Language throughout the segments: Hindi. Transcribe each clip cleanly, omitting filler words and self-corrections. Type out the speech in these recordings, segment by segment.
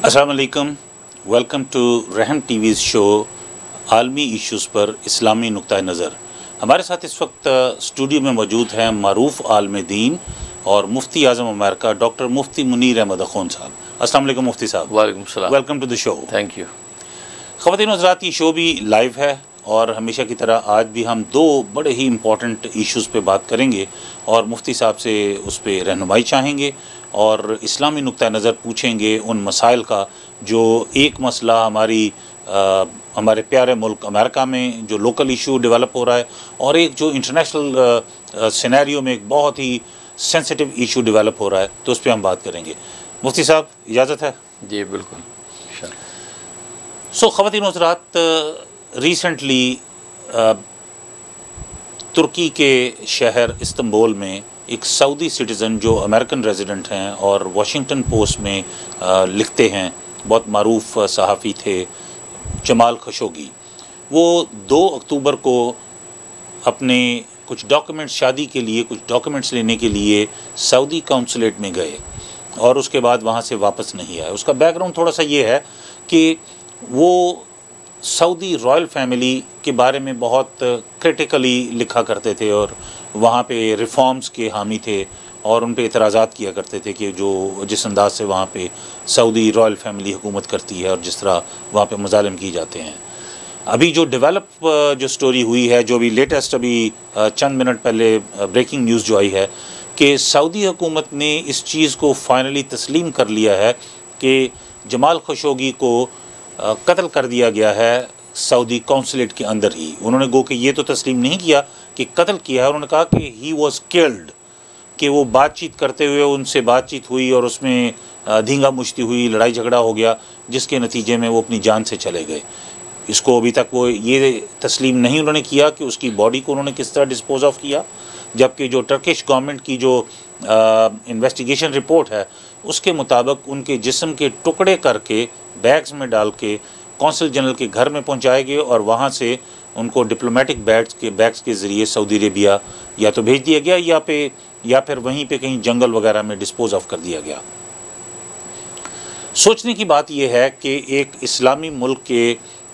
अस्सलाम वालेकुम, welcome to Rahm TV show आलमी इश्यूज़ पर इस्लामी नुक्ता नज़र। हमारे साथ इस वक्त स्टूडियो में मौजूद हैं मारूफ आलम दीन और मुफ्ती आज़म अमेरिका डॉक्टर मुफ्ती मुनीर अहमद अख़ून साहब। अस्सलाम वालेकुम मुफ्ती साहब। वालेकुम सलाम। Welcome to the show. Thank you. ख़वातीन हज़रात, ये शो भी लाइव है और हमेशा की तरह आज भी हम दो बड़े ही इम्पॉर्टेंट इश्यूज़ पे बात करेंगे और मुफ्ती साहब से उस पर रहनुमाई चाहेंगे और इस्लामी नुक्ता नज़र पूछेंगे उन मसाइल का जो एक मसला हमारे प्यारे मुल्क अमेरिका में जो लोकल इशू डेवलप हो रहा है और एक जो इंटरनेशनल सिनेरियो में एक बहुत ही सेंसिटिव इशू डेवलप हो रहा है, तो उस पर हम बात करेंगे। मुफ्ती साहब, इजाज़त है? जी बिल्कुल। ख़वातीन हज़रात, रिसेंटली तुर्की के शहर इस्तांबुल में एक सऊदी सिटीज़न जो अमेरिकन रेजिडेंट हैं और वाशिंगटन पोस्ट में लिखते हैं, बहुत मारूफ सहाफ़ी थे, जमाल खशोगी, वो 2 अक्टूबर को अपने कुछ डॉक्यूमेंट्स शादी के लिए कुछ डॉक्यूमेंट्स लेने के लिए सऊदी काउंसलेट में गए और उसके बाद वहाँ से वापस नहीं आए। उसका बैकग्राउंड थोड़ा सा ये है कि वो सऊदी रॉयल फैमिली के बारे में बहुत क्रिटिकली लिखा करते थे और वहाँ पे रिफॉर्म्स के हामी थे और उन पे इतराज़ात किया करते थे कि जिस अंदाज से वहाँ पे सऊदी रॉयल फैमिली हुकूमत करती है और जिस तरह वहाँ पे मज़ालिम किए जाते हैं। अभी जो जो स्टोरी हुई है, जो भी लेटेस्ट अभी चंद मिनट पहले ब्रेकिंग न्यूज़ जो आई है कि सऊदी हुकूमत ने इस चीज़ को फाइनली तस्लीम कर लिया है कि जमाल खशोगी को कत्ल कर दिया गया है सऊदी कौंसलेट के अंदर ही। उन्होंने गो कि ये तो तस्लीम नहीं किया कि कत्ल किया है, उन्होंने कहा कि ही वॉज किल्ड, कि वो बातचीत करते हुए उनसे बातचीत हुई और उसमें धींगा मुश्ती हुई, लड़ाई झगड़ा हो गया, जिसके नतीजे में वो अपनी जान से चले गए। इसको अभी तक वो ये तस्लीम नहीं उन्होंने किया कि उसकी बॉडी को उन्होंने किस तरह डिस्पोज ऑफ किया, जबकि जो टर्किश गवर्नमेंट की जो इन्वेस्टिगेशन रिपोर्ट है उसके मुताबिक उनके जिस्म के टुकड़े करके बैग्स में डाल के कौंसल जनरल के घर में पहुंचाए गए और वहां से उनको डिप्लोमेटिक बैग्स के ज़रिए सऊदी अरेबिया या तो भेज दिया गया या फिर वहीं पे कहीं जंगल वगैरह में डिस्पोज ऑफ कर दिया गया। सोचने की बात यह है कि एक इस्लामी मुल्क के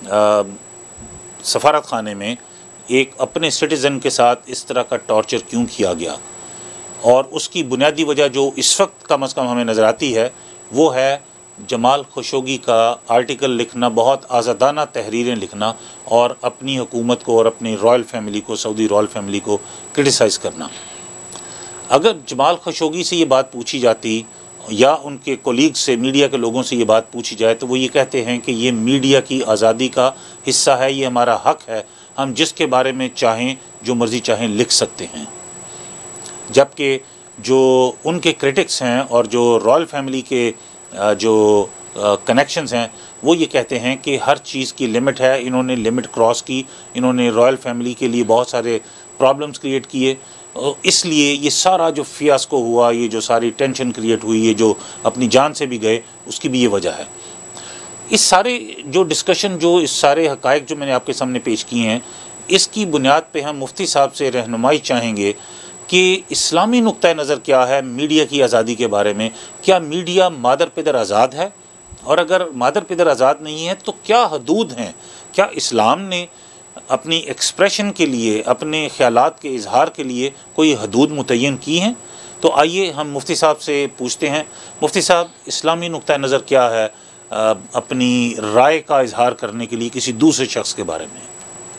सफारत खाने में एक अपने सिटीज़न के साथ इस तरह का टॉर्चर क्यों किया गया, और उसकी बुनियादी वजह जो इस वक्त कम अज़ कम हमें नज़र आती है वो है जमाल खशोगी का आर्टिकल लिखना, बहुत आज़ादाना तहरीरें लिखना और अपनी हुकूमत को और अपनी रॉयल फैमिली को, सऊदी रॉयल फैमिली को क्रिटिसाइज़ करना। अगर जमाल खशोगी से ये बात पूछी जाती या उनके कोलीग से, मीडिया के लोगों से ये बात पूछी जाए, तो वो ये कहते हैं कि ये मीडिया की आज़ादी का हिस्सा है, ये हमारा हक़ है, हम जिसके बारे में चाहें जो मर्ज़ी चाहें लिख सकते हैं। जबकि जो उनके क्रिटिक्स हैं और जो रॉयल फैमिली के जो कनेक्शंस हैं वो ये कहते हैं कि हर चीज़ की लिमिट है, इन्होंने लिमिट क्रॉस की, इन्होंने रॉयल फैमिली के लिए बहुत सारे प्रॉब्लम्स क्रिएट किए, इसलिए ये सारा जो फियास्को हुआ, ये जो सारी टेंशन क्रिएट हुई, ये जो अपनी जान से भी गए, उसकी भी ये वजह है। इस सारे जो डिस्कशन, जो इस सारे हक़ाइक़ जो मैंने आपके सामने पेश किए हैं, इसकी बुनियाद पे हम मुफ्ती साहब से रहनुमाई चाहेंगे कि इस्लामी नुक्ता नज़र क्या है मीडिया की आज़ादी के बारे में। क्या मीडिया मादर पिदर आज़ाद है, और अगर मादर पिदर आज़ाद नहीं है तो क्या हदूद हैं? क्या इस्लाम ने अपनी एक्सप्रेशन के लिए, अपने ख़यालात के इजहार के लिए कोई हदूद मुतय्यन की हैं? तो आइए हम मुफ्ती साहब से पूछते हैं। मुफ्ती साहब, इस्लामी नुक्ता नज़र क्या है अपनी राय का इजहार करने के लिए किसी दूसरे शख्स के बारे में?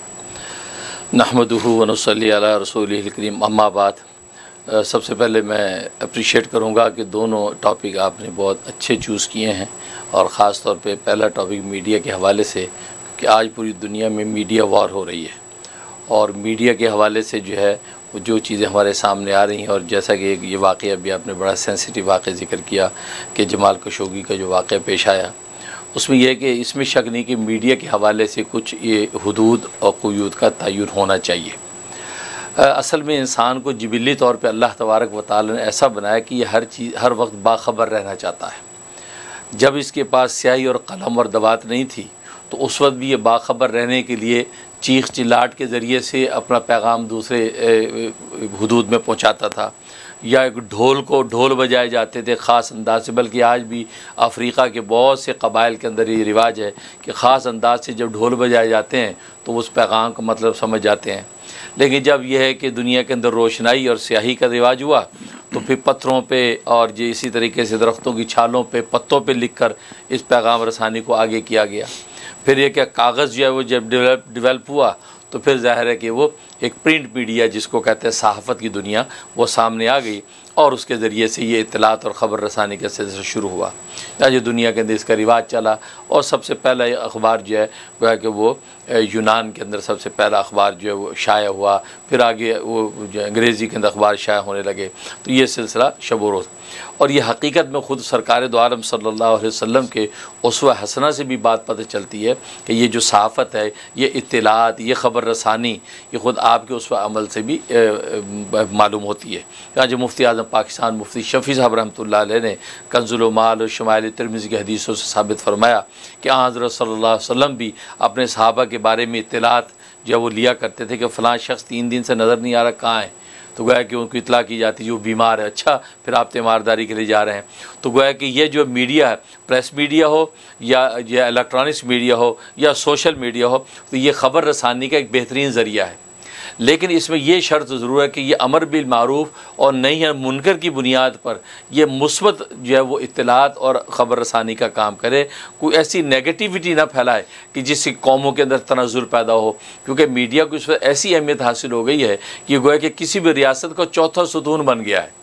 नहमदुहु व नसल्ली अला रसूलिहिल करीम, अम्मा बाद। सबसे पहले मैं अप्रिशिएट करूँगा कि दोनों टॉपिक आपने बहुत अच्छे चूज़ किए हैं, और ख़ास तौर पे पहला टॉपिक मीडिया के हवाले से, कि आज पूरी दुनिया में मीडिया वॉर हो रही है और मीडिया के हवाले से जो है वो जो चीज़ें हमारे सामने आ रही हैं, और जैसा कि ये वाक़या भी आपने बड़ा सेंसिटिव वाक़या ज़िक्र किया कि जमाल खशोगी का जो वाक़या पेश आया, उसमें यह है कि इसमें शक नहीं कि मीडिया के हवाले से कुछ ये हदूद और क़ुयूद का तयन होना चाहिए। असल में इंसान को जिबिली तौर पे अल्लाह तबारक व तआला ने ऐसा बनाया कि ये हर वक्त बाखबर रहना चाहता है। जब इसके पास स्याही और कलम और दवात नहीं थी तो उस वक्त भी ये बाखबर रहने के लिए चीख चिल्लाहट के ज़रिए से अपना पैगाम दूसरे हदूद में पहुँचाता था। या एक ढोल बजाए जाते थे ख़ास अंदाज से, बल्कि आज भी अफ्रीका के बहुत से कबाइल के अंदर ये रिवाज है कि ख़ास अंदाज से जब ढोल बजाए जाते हैं तो उस पैगाम का मतलब समझ जाते हैं। लेकिन जब यह है कि दुनिया के अंदर रोशनाई और स्याही का रिवाज हुआ तो फिर पत्थरों पे और जो इसी तरीके से दरख्तों की छालों पे, पत्तों पे लिखकर इस पैगाम रसानी को आगे किया गया। फिर ये क्या कागज़ जो है वो जब डेवलप हुआ तो फिर ज़ाहिर है कि वो एक प्रिंट मीडिया जिसको कहते हैं सहाफ़त की दुनिया वो सामने आ गई और उसके ज़रिए से ये इत्तलात और ख़बर रसानी का सिलसिला शुरू हुआ। जो दुनिया के अंदर इसका रिवाज चला और सबसे पहला अखबार जो है वह कि वो यूनान के अंदर सबसे पहला अखबार जो है वो शाया हुआ, फिर आगे वो जो अंग्रेज़ी के अंदर अखबार शाया होने लगे। तो ये सिलसिला शब-ओ-रोज़ और ये हकीकत में ख़ुद सरकार दो आलम सल्लल्लाहु अलैहि वसल्लम के उसवा हसना से भी बात पता चलती है कि ये जो सहाफ़त है, ये इत्तलात, ये ख़बर रसानी, ये ख़ुद आपके उसवा अमल से भी मालूम होती है। यहाँ जो मुफ्ती आज़म पाकिस्तान मुफ्ती शफ़ी साहब रहमतुल्लाह अलैह ने कंज़ुल माल और शमाइल तिरमिज़ी की हदीसों से साबित फरमाया कि हज़रत सल्लल्लाहु अलैहि वसल्लम भी अपने सहाबा के बारे में इत्तलात जो वो लिया करते थे कि फ़लाँ शख्स 3 दिन से नज़र नहीं आ रहा, कहाँ है? तो गोया कि उनको इतला की जाती है जो बीमार है, अच्छा फिर आप तीमारदारी के लिए जा रहे हैं। तो गोया कि ये जो मीडिया है, प्रेस मीडिया हो या इलेक्ट्रॉनिक्स मीडिया हो या सोशल मीडिया हो, तो ये ख़बर रसानी का एक बेहतरीन ज़रिया है। लेकिन इसमें यह शर्त ज़रूर है कि ये अमर बिल मारूफ़ और नही मुनकर की बुनियाद पर यह मुस्बत जो है वो इत्तलात और ख़बर रसानी का काम करे, कोई ऐसी नेगेटिविटी ना फैलाए कि जिससे कौमों के अंदर तनाज़ुर पैदा हो। क्योंकि मीडिया को इस वक्त ऐसी अहमियत हासिल हो गई है कि गोया कि किसी भी रियासत का चौथा सुतून बन गया है।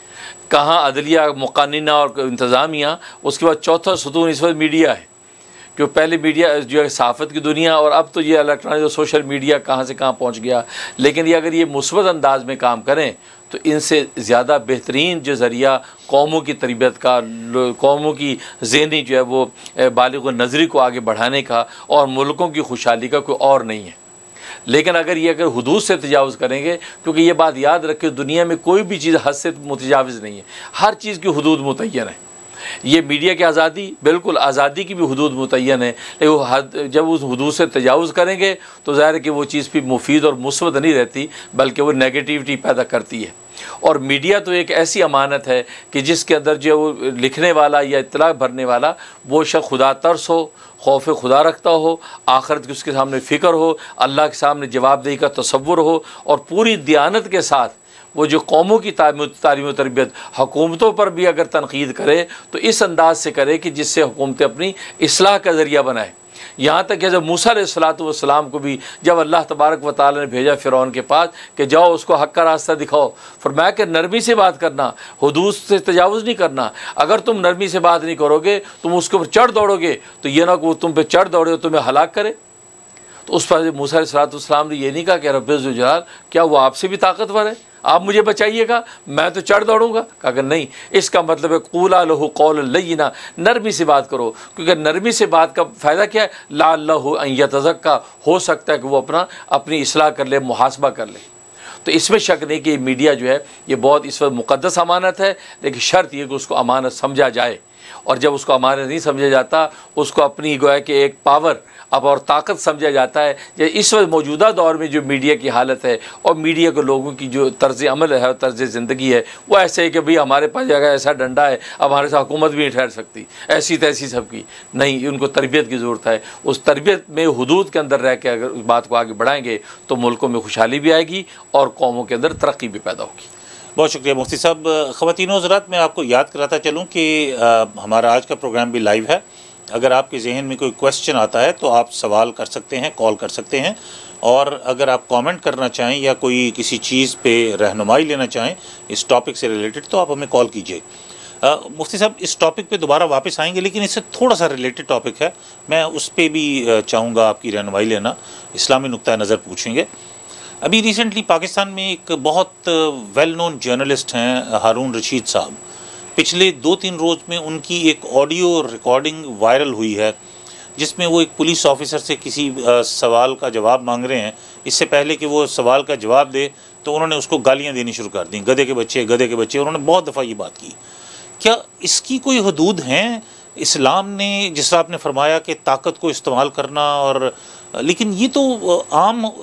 कहाँ अदलिया, मुक़न्निना और इंतज़ामिया, उसके बाद चौथा सुतून इस वक्त मीडिया है। क्यों पहले मीडिया जो है सहाफ़त की दुनिया और अब तो ये इलेक्ट्रॉनिक और सोशल मीडिया कहाँ से कहाँ पहुँच गया। लेकिन ये अगर ये मुस्बत अंदाज में काम करें तो इनसे ज़्यादा बेहतरीन जो ज़रिया कौमों की तरबियत का, कौमों की ज़हनी जो है वो बालिग़ नज़री को आगे बढ़ाने का और मुल्कों की खुशहाली का कोई और नहीं है। लेकिन अगर हुदूद से तजावुज़ करेंगे, क्योंकि ये बात याद रखें दुनिया में कोई भी चीज़ हद से मुतजाविज़ नहीं है, हर चीज़ की हुदूद मुतय्यन है। ये मीडिया की आज़ादी, बिल्कुल आज़ादी की भी हुदूद मुतय्यन है, लेकिन वो जब उस हुदूद से तजावुज़ करेंगे तो ज़ाहिर है कि वो चीज़ भी मुफीद और मुस्बत नहीं रहती बल्कि वो नेगेटिविटी पैदा करती है। और मीडिया तो एक ऐसी अमानत है कि जिसके अंदर जो वो लिखने वाला या इत्तला भरने वाला वो शख्स खुदा तरस हो, खौफ खुदा रखता हो, आखिरत की उसके सामने फ़िक्र हो, अल्लाह के सामने जवाबदेही का तसव्वुर हो और पूरी दियानत के साथ वो जो कौमों की तालीम तरबियत हुकूमतों पर भी अगर तनकीद करे तो इस अंदाज से करे कि जिससे हुकूमतें अपनी इस्लाह का ज़रिया बनाएँ। यहाँ तक कि जब मूसा अलैहिस्सलाम को भी जब अल्लाह तबारक व तआला ने भेजा फ़िरौन के पास कि जाओ उसको हक़ का रास्ता दिखाओ, फरमाया कि नरमी से बात करना, हुदूद से तजावुज़ नहीं करना। अगर तुम नरमी से बात नहीं करोगे, तुम उसके ऊपर चढ़ दौड़ोगे तो ये ना कि वो तुम पे चढ़ दौड़े तुम्हें हलाक करे। तो उस पर मूसा अलैहिस्सलाम ने ये नहीं कहा कि रब्बे ज़ुल जलाल क्या वो आपसे भी ताकतवर है, आप मुझे बचाइएगा, मैं तो चढ़ दौड़ूंगा। कहा नहीं, इसका मतलब है क़ूला लहू क़ौलन लय्यिना, नरमी से बात करो। क्योंकि नरमी से बात का फ़ायदा क्या है, लअल्लहु अन यतज़क्का, हो सकता है कि वो अपनी इस्लाह कर ले, मुहासबा कर ले। तो इसमें शक नहीं कि मीडिया जो है ये बहुत इस वक्त मुक़द्दस अमानत है, लेकिन शर्त ये कि उसको अमानत समझा जाए। और जब उसको अमानत नहीं समझा जाता, उसको अपनी गोया कि एक पावर अब और ताकत समझा जाता है। जो इस वक्त मौजूदा दौर में जो मीडिया की हालत है और मीडिया के लोगों की जो तर्ज़ अमल है और तर्ज़ ज़िंदगी है वो ऐसे है कि भाई हमारे पास जगह ऐसा डंडा है, अब हमारे साथ हुकूमत भी नहीं ठहर सकती, ऐसी तैसी सबकी नहीं। उनको तरबियत की ज़रूरत है। उस तरबियत में हुदूद के अंदर रह के अगर उस बात को आगे बढ़ाएंगे तो मुल्कों में खुशहाली भी आएगी और कौमों के अंदर तरक्की भी पैदा होगी। बहुत शुक्रिया मुफ्ती साहब। ख़वातीन व हज़रात, मैं आपको याद कराता चलूँ कि हमारा आज का प्रोग्राम भी लाइव है। अगर आपके जहन में कोई क्वेश्चन आता है तो आप सवाल कर सकते हैं, कॉल कर सकते हैं। और अगर आप कमेंट करना चाहें या कोई किसी चीज़ पे रहनुमाई लेना चाहें इस टॉपिक से रिलेटेड तो आप हमें कॉल कीजिए। मुफ्ती साहब इस टॉपिक पे दोबारा वापस आएंगे, लेकिन इससे थोड़ा सा रिलेटेड टॉपिक है, मैं उस पर भी चाहूँगा आपकी रहनुमाई लेना, इस्लामी नुक्ता नज़र पूछेंगे। अभी रिसेंटली पाकिस्तान में एक बहुत वेल नोन जर्नलिस्ट हैं हारून रशीद साहब, पिछले 2-3 रोज़ में उनकी एक ऑडियो रिकॉर्डिंग वायरल हुई है जिसमें वो एक पुलिस ऑफिसर से किसी सवाल का जवाब मांग रहे हैं। इससे पहले कि वो सवाल का जवाब दे तो उन्होंने उसको गालियां देनी शुरू कर दी, गधे के बच्चे, गधे के बच्चे। उन्होंने बहुत दफ़ा ये बात की। क्या इसकी कोई हदूद हैं? इस्लाम ने जिस आपने फरमाया कि ताकत को इस्तेमाल करना, और लेकिन ये तो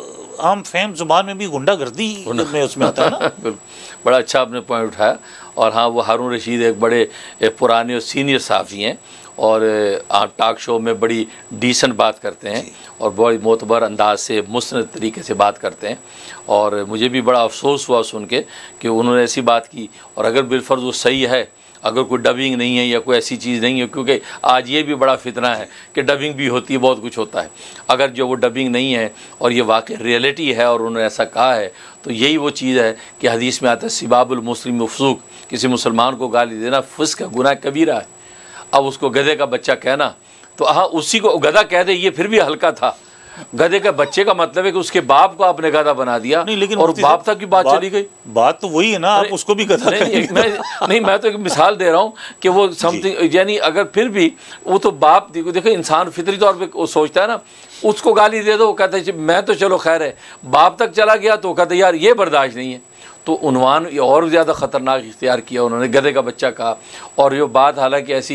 आम फहम जुबान में भी गुंडागर्दी में उसमें आता है ना। बड़ा अच्छा आपने पॉइंट उठाया। और हाँ, वो हारून रशीद एक बड़े पुराने और सीनियर सहाफ़ी हैं और टॉक शो में बड़ी डिसेंट बात करते हैं और बड़ी मोतबर अंदाज से मुस्तनद तरीके से बात करते हैं। और मुझे भी बड़ा अफसोस हुआ सुन के कि उन्होंने ऐसी बात की। और अगर बिलफर्ज वो सही है, अगर कोई डबिंग नहीं है या कोई ऐसी चीज़ नहीं है, क्योंकि आज ये भी बड़ा फितना है कि डबिंग भी होती है, बहुत कुछ होता है। अगर जो वो डबिंग नहीं है और ये वाकई रियलिटी है और उन्होंने ऐसा कहा है, तो यही वो चीज़ है कि हदीस में आता है सिबाबुल मुस्लिम फसूक, किसी मुसलमान को गाली देना फ़िस्क का गुनाह कबीरा है। अब उसको गधे का बच्चा कहना, तो हाँ उसी को गधा कह दे, ये फिर भी हल्का था। गधे के बच्चे का मतलब है कि उसके बाप को आपने गधा बना दिया। नहीं, लेकिन और बाप तक की बात चली गई। बात तो वही है ना, आप उसको भी गधा नहीं, मैं तो एक मिसाल दे रहा हूँ कि वो समथिंग, यानी अगर फिर भी वो तो बाप, देखो इंसान फितरी तौर पे वो सोचता है ना, उसको गाली दे दो, वो कहता है मैं तो चलो खैर है, बाप तक चला गया तो कहता है यार ये बर्दाश्त नहीं है। तो उन्वान और ज़्यादा ख़तरनाक इख्तियार किया उन्होंने, गधे का बच्चा कहा। और ये बात हालांकि ऐसी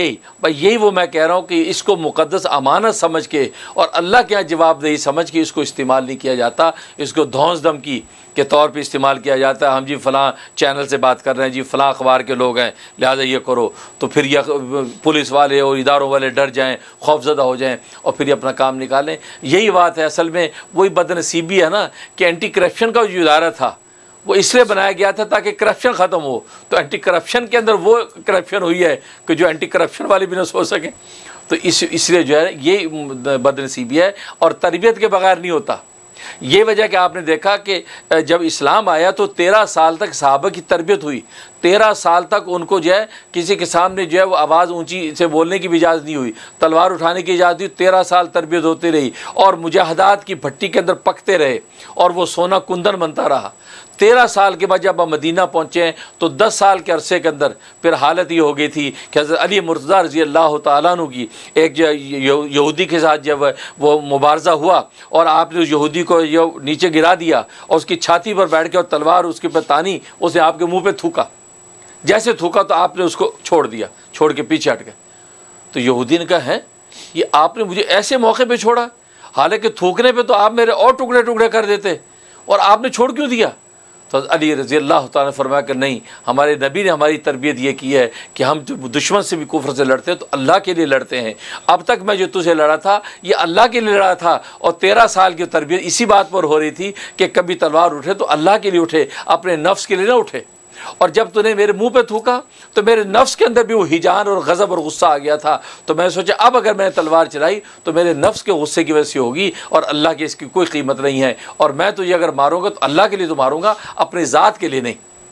यही वो मैं कह रहा हूँ कि इसको मुक़द्दस अमानत समझ के और अल्लाह के यहाँ जवाबदेही समझ के इसको इस्तेमाल नहीं किया जाता। इसको धौंस धमकी के तौर पे इस्तेमाल किया जाता है। हम जी फ़लाँ चैनल से बात कर रहे हैं, जी फ़लाँ अखबार के लोग हैं, लिहाजा ये करो, तो फिर यह पुलिस वाले और इदारों वाले डर जाएँ, खौफज़दा हो जाएँ और फिर ये अपना काम निकालें। यही बात है। असल में वही बदनसीबी है ना कि एंटी करप्शन का जो इदारा था वो इसलिए बनाया गया था ताकि करप्शन ख़त्म हो। तो एंटी करप्शन के अंदर वो करप्शन हुई है कि जो एंटी करप्शन वाले भी ना सोच सकें। तो इसलिए जो है ये बदनसीबी है और तरबियत के बगैर नहीं होता। ये वजह कि आपने देखा कि जब इस्लाम आया तो 13 साल तक सहाबा की तरबियत हुई। 13 साल तक उनको जो है किसी के सामने जो है वो आवाज़ ऊंची से बोलने की भी इजाज़त नहीं हुई, तलवार उठाने की इजाज़त हुई। 13 साल तरबियत होती रही और मुजाहदात की भट्टी के अंदर पकते रहे और वो सोना कुंदन बनता रहा। 13 साल के बाद जब हम मदीना पहुँचे तो 10 साल के अरसे के अंदर फिर हालत ये हो गई थी कि हज़रत अली मुर्तज़ा रज़ी अल्लाह तआला अन्हु की एक यहूदी के साथ जब वो मुबारज़ा हुआ और आपने उस यहूदी को नीचे गिरा दिया और उसकी छाती पर बैठ के और तलवार उसके ऊपर तानी, उसने आपके मुँह पर थूका। जैसे थूका तो आपने उसको छोड़ दिया, छोड़ के पीछे हट गए। तो यहूदी ने कहा है ये आपने मुझे ऐसे मौके पे छोड़ा, हालांकि थूकने पे तो आप मेरे और टुकड़े टुकड़े कर देते और आपने छोड़ क्यों दिया। तो अली रज़ी अल्लाह तआला ने फरमाया कि नहीं, हमारे नबी ने हमारी तरबियत ये की है कि हम जब दुश्मन से भी कुफ्र से लड़ते हैं तो अल्लाह के लिए लड़ते हैं। अब तक मैं जो तुझे लड़ा था ये अल्लाह के लिए लड़ा था। और 13 साल की तरबियत इसी बात पर हो रही थी कि कभी तलवार उठे तो अल्लाह के लिए उठे, अपने नफ्स के लिए ना उठे। और जब तूने मेरे मुंह पे थूका तो मेरे नफ्स के अंदर भी वो हिजान और गज़ब और गुस्सा आ गया था। तो मैं सोचा अब अगर मैंने तलवार चलाई तो मेरे नफ्स के गुस्से की वजह से होगी और अल्लाह की इसकी कोई कीमत नहीं है। और मैं तुझे अगर मारूंगा तो अल्लाह के लिए तो मारूंगा, अपने ज़ात के लिए नहीं।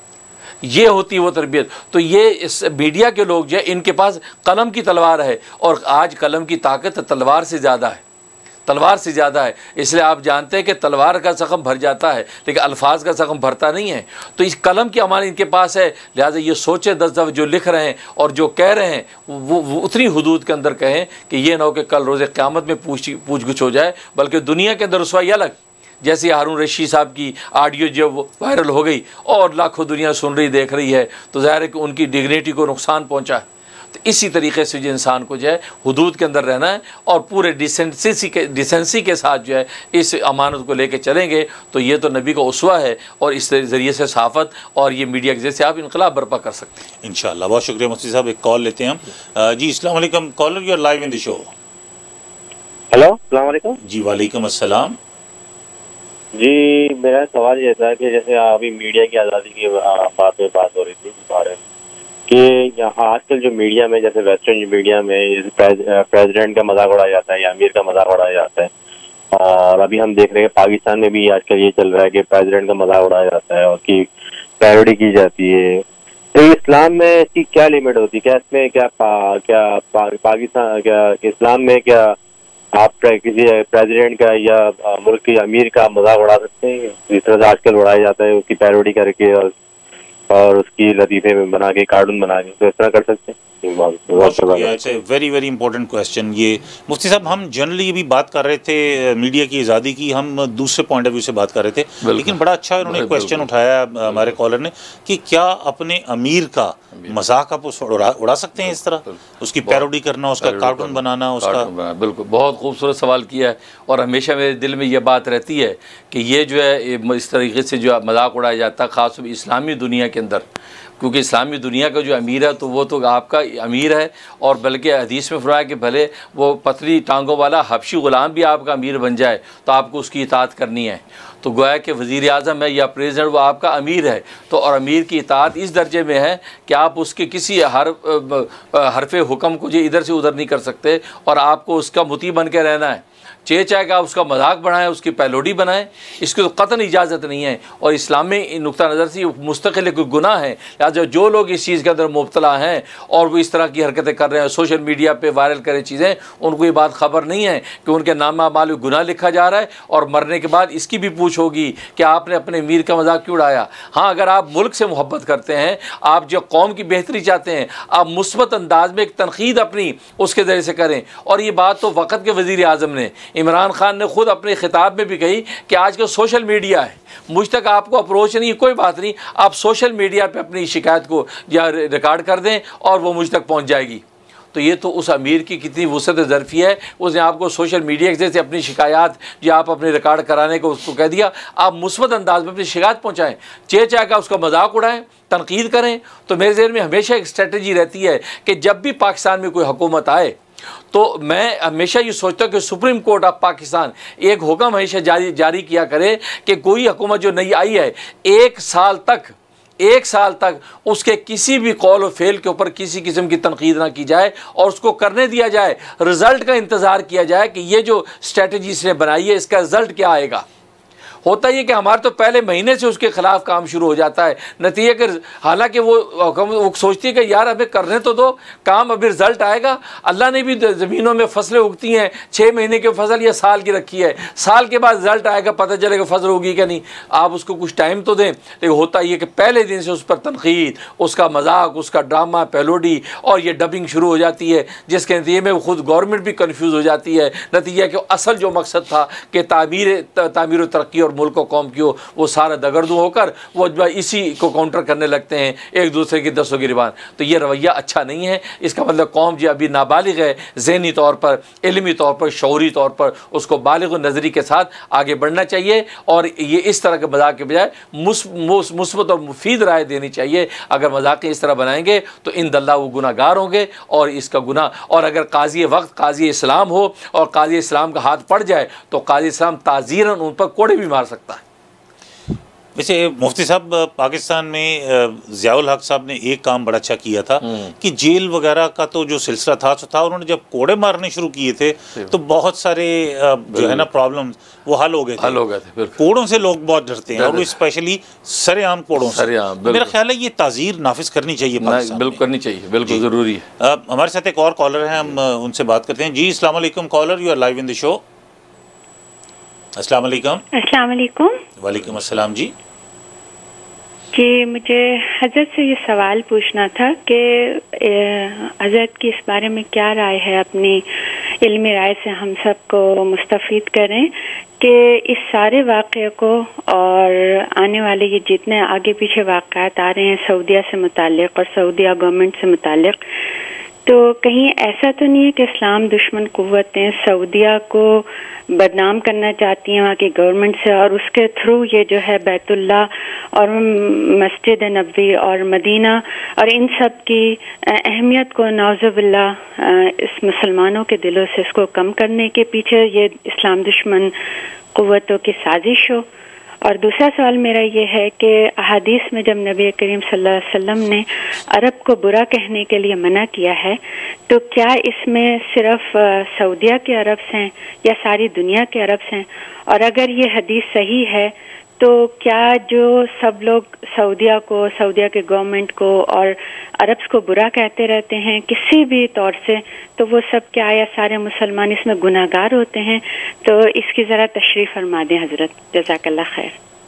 ये होती है वो तरबियत। तो ये इस मीडिया के लोग जो है इनके पास कलम की तलवार है और आज कलम की ताकत तलवार से ज़्यादा है, तलवार से ज़्यादा है। इसलिए आप जानते हैं कि तलवार का ज़ख्म भर जाता है लेकिन अल्फाज का ज़ख्म भरता नहीं है। तो इस कलम की अमान इनके पास है, लिहाजा ये सोचे 10 दफ़ा जो लिख रहे हैं और जो कह रहे हैं वो उतनी हुदूद के अंदर कहें कि ये ना हो कि कल रोज़े क़यामत में पूछ गुछ हो जाए, बल्कि दुनिया के अंदर रुसवाई अलग। जैसे हारून रशीद साहब की ऑडियो जो वायरल हो गई और लाखों दुनिया सुन रही देख रही है, तो ज़ाहिर है कि उनकी डिग्निटी को नुकसान पहुँचा है। तो इसी तरीके से जो इंसान को जो है हुदूद के अंदर रहना है और पूरे डिसेंसी के साथ जो है इस अमानत को लेके चलेंगे तो ये तो नबी का उसवा है और इस ज़रिए से सहाफ़त और ये मीडिया के जैसे आप इनकलाब बर्पा कर सकते हैं इंशाअल्लाह। बहुत शुक्रिया मुफ्ती साहब। एक कॉल लेते हैं हम। जी अस्सलाम वालेकुम caller, you are live in the show. Hello अस्सलाम वालेकुम। जी वालेकुम अस्सलाम। जी मेरा सवाल ये था कि जैसे अभी मीडिया की आज़ादी की बात हो रही थी बारे में कि यहाँ आजकल जो मीडिया में जैसे वेस्टर्न मीडिया में प्रेसिडेंट का मजाक उड़ाया जाता है या अमीर का मजाक उड़ाया जाता है। और अभी हम देख रहे हैं पाकिस्तान में भी आजकल ये चल रहा है कि प्रेसिडेंट का मजाक उड़ाया जाता है और की पैरोडी की जाती है। तो इस्लाम में इसकी क्या लिमिट होती है? क्या इसमें पाकिस्तान क्या इस्लाम में क्या आप किसी प्रेसिडेंट का या मुल्क के अमीर का मजाक उड़ा सकते हैं जिस तरह से आजकल उड़ाया जाता है, उसकी पैरोडी करके और उसकी लतीफ़े में बना के कार्टून बना के, तो इस तरह कर सकते हैं? It's a very very important question. ये मुफ्ती साहब, हम जनरली भी बात कर रहे थे मीडिया की आज़ादी की, हम दूसरे पॉइंट ऑफ व्यू से बात कर रहे थे, लेकिन बड़ा अच्छा उन्होंने क्वेश्चन उठाया हमारे कॉलर ने कि क्या अपने अमीर का मजाक आप उड़ा सकते हैं इस तरह, उसकी पैरोडी करना, उसका कार्टून बनाना, उसका। बिल्कुल, बहुत खूबसूरत सवाल किया है और हमेशा मेरे दिल में ये बात रहती है कि ये जो है इस तरीके से जो मजाक उड़ाया जाता है ख़ासतौर इस्लामी दुनिया के अंदर, क्योंकि इस्लामी दुनिया का जो अमीर है तो वो तो आपका अमीर है, और बल्कि हदीस में फरमाया कि भले वो पतली टांगों वाला हबशी ग़ुलाम भी आपका अमीर बन जाए तो आपको उसकी इताअत करनी है। तो गोया कि वज़ीर आज़म है या प्रेसिडेंट वो आपका अमीर है, तो और अमीर की इताअत इस दर्जे में है कि आप उसके किसी हरफ़े हुक्म को जो इधर से उधर नहीं कर सकते, और आपको उसका मुती बन के रहना है। चाहे कि आप उसका मजाक बढ़ाएं, उसकी पैलोडी बनाएं, इसकी तो कतई इजाज़त नहीं है। और इस्लाम में नुक्ता नज़र से मुस्तकिल कोई गुनाह है, लिहाजा जो लोग इस चीज़ के अंदर मुब्तला हैं और वो इस तरह की हरकतें कर रहे हैं, सोशल मीडिया पे वायरल करें चीज़ें, उनको ये बात ख़बर नहीं है कि उनके नामा माल गुनाह लिखा जा रहा है, और मरने के बाद इसकी भी पूछ होगी कि आपने अपने अमीर का मजाक क्यों उड़ाया। हाँ, अगर आप मुल्क से मोहब्बत करते हैं, आप जो कौम की बेहतरी चाहते हैं, आप मुस्बत अंदाज में एक तनकीद अपनी उसके ज़रिए से करें। और ये बात तो वक़्त के वज़ीर आज़म ने, इमरान खान ने खुद अपने खिताब में भी कही कि आज का सोशल मीडिया है, मुझ तक आपको अप्रोच नहीं, कोई बात नहीं, आप सोशल मीडिया पे अपनी शिकायत को या रिकॉर्ड कर दें और वो मुझ तक पहुंच जाएगी। तो ये तो उस अमीर की कितनी वुसअत ज़र्फ़ी है, उसने आपको सोशल मीडिया के जैसे अपनी शिकायत जो आप अपने रिकॉर्ड कराने को उसको कह दिया, आप मुस्बत अंदाज में अपनी शिकायत पहुँचाएँ, चाहे का उसका मजाक उड़ाएँ, तनकीद करें। तो मेरे ज़हन में हमेशा एक स्ट्रेटजी रहती है कि जब भी पाकिस्तान में कोई हुकूमत आए तो मैं हमेशा ये सोचता हूँ कि सुप्रीम कोर्ट ऑफ पाकिस्तान एक हुक्म हमेशा जारी किया करे कि कोई हुकूमत जो नई आई है, एक साल तक उसके किसी भी कौल और फेल के ऊपर किसी किस्म की तनकीद ना की जाए और उसको करने दिया जाए, रिज़ल्ट का इंतज़ार किया जाए कि ये जो स्ट्रेटजी इसने बनाई है इसका रिज़ल्ट क्या आएगा। होता ही है कि हमारे तो पहले महीने से उसके ख़िलाफ़ काम शुरू हो जाता है, नतीजे के हालांकि वो सोचती है कि यार हमें करने तो दो काम, अभी रिज़ल्ट आएगा। अल्लाह ने भी ज़मीनों में फसलें उगती हैं, 6 महीने की फसल या साल की रखी है, साल के बाद रिज़ल्ट आएगा, पता चलेगा फसल होगी क्या नहीं। आप उसको कुछ टाइम तो दें। लेकिन होता ही है कि पहले दिन से उस पर तनकीद, उसका मजाक, उसका ड्रामा, पैलोडी और ये डबिंग शुरू हो जाती है, जिसके नतीजे में खुद गवर्नमेंट भी कन्फ्यूज़ हो जाती है। नतीजा कि असल जो मकसद था कि तामीर व तरक्की और मुल्क को कौम की हो, वो सारा दगड़दू होकर वो इसी को काउंटर करने लगते हैं, एक दूसरे की दस्तों गिरबान। तो ये रवैया अच्छा नहीं है। इसका मतलब कौम जो अभी नाबालिग है, ज़हनी तौर पर, इल्मी तौर पर, शऊरी तौर पर, उसको बालिग नज़री के साथ आगे बढ़ना चाहिए और ये इस तरह के मजाक के बजाय मुस्बत और मुफीद राय देनी चाहिए। अगर मजाक इस तरह बनाएंगे तो इन दल्ला वो गुनाहगार होंगे और इसका गुनाह। और अगर काजी वक्त काजी इस्लाम हो और काजी इस्लाम का हाथ पड़ जाए तो काजी इस्लाम ताज़ीरन उन पर कोड़े भी मार सकता है। वैसे मुफ्ती साहब, पाकिस्तान में ज़ियाउल हक साहब ने एक काम बड़ा अच्छा किया था कि जेल वगैरह का तो जो सिलसिला था उन्होंने जब कोड़े मारने शुरू किए थे तो बहुत सारे जो है ना प्रॉब्लम वो हल हो गए थे। कोड़ों से लोग बहुत डरते हैं और स्पेशली सरेआम कोड़ों से। मेरा ख्याल है ये ताज़ीर नाफिज करनी चाहिए, बिल्कुल करनी चाहिए, बिल्कुल ज़रूरी है। हमारे साथ एक और कॉलर हैं, हम उनसे बात करते हैं। जी अस्सलाम वालेकुम caller, you are live in the show. अस्सलाम वालेकुम। अस्सलाम वालेकुम। वालेकुम अस्सलाम जी। जी, मुझे हज़रत से ये सवाल पूछना था कि हज़रत की इस बारे में क्या राय है, अपनी इल्मी राय से हम सब को मुस्तफ़ीद करें कि इस सारे वाक़े को और आने वाले ये जितने आगे पीछे वाक़ात आ रहे हैं सऊदीया से मुताल्लिक़ और सऊदीया गवर्नमेंट से मुताल्लिक़, तो कहीं ऐसा तो नहीं है कि इस्लाम दुश्मन कुव्वतें सऊदीया को बदनाम करना चाहती हैं वहाँ की गवर्नमेंट से, और उसके थ्रू ये जो है बैतुल्ला और मस्जिद नबवी और मदीना और इन सब की अहमियत को नाउज़ुबिल्लाह इस मुसलमानों के दिलों से इसको कम करने के पीछे ये इस्लाम दुश्मन कुव्वतों की साजिश हो। और दूसरा सवाल मेरा ये है कि अहादीस में जब नबी करीम सल्लल्लाहु अलैहि वसल्लम ने अरब को बुरा कहने के लिए मना किया है, तो क्या इसमें सिर्फ सऊदीया के अरब हैं या सारी दुनिया के अरब हैं? और अगर ये हदीस सही है तो क्या जो सब लोग सऊदीया के गवर्नमेंट को और अरब्स को बुरा कहते रहते हैं किसी भी तौर से, तो वो सब क्या या सारे मुसलमान इसमें गुनाहगार होते हैं? तो इसकी ज़रा तशरीफ़ फरमा दें हज़रत, जज़ाकल्लाह खैर।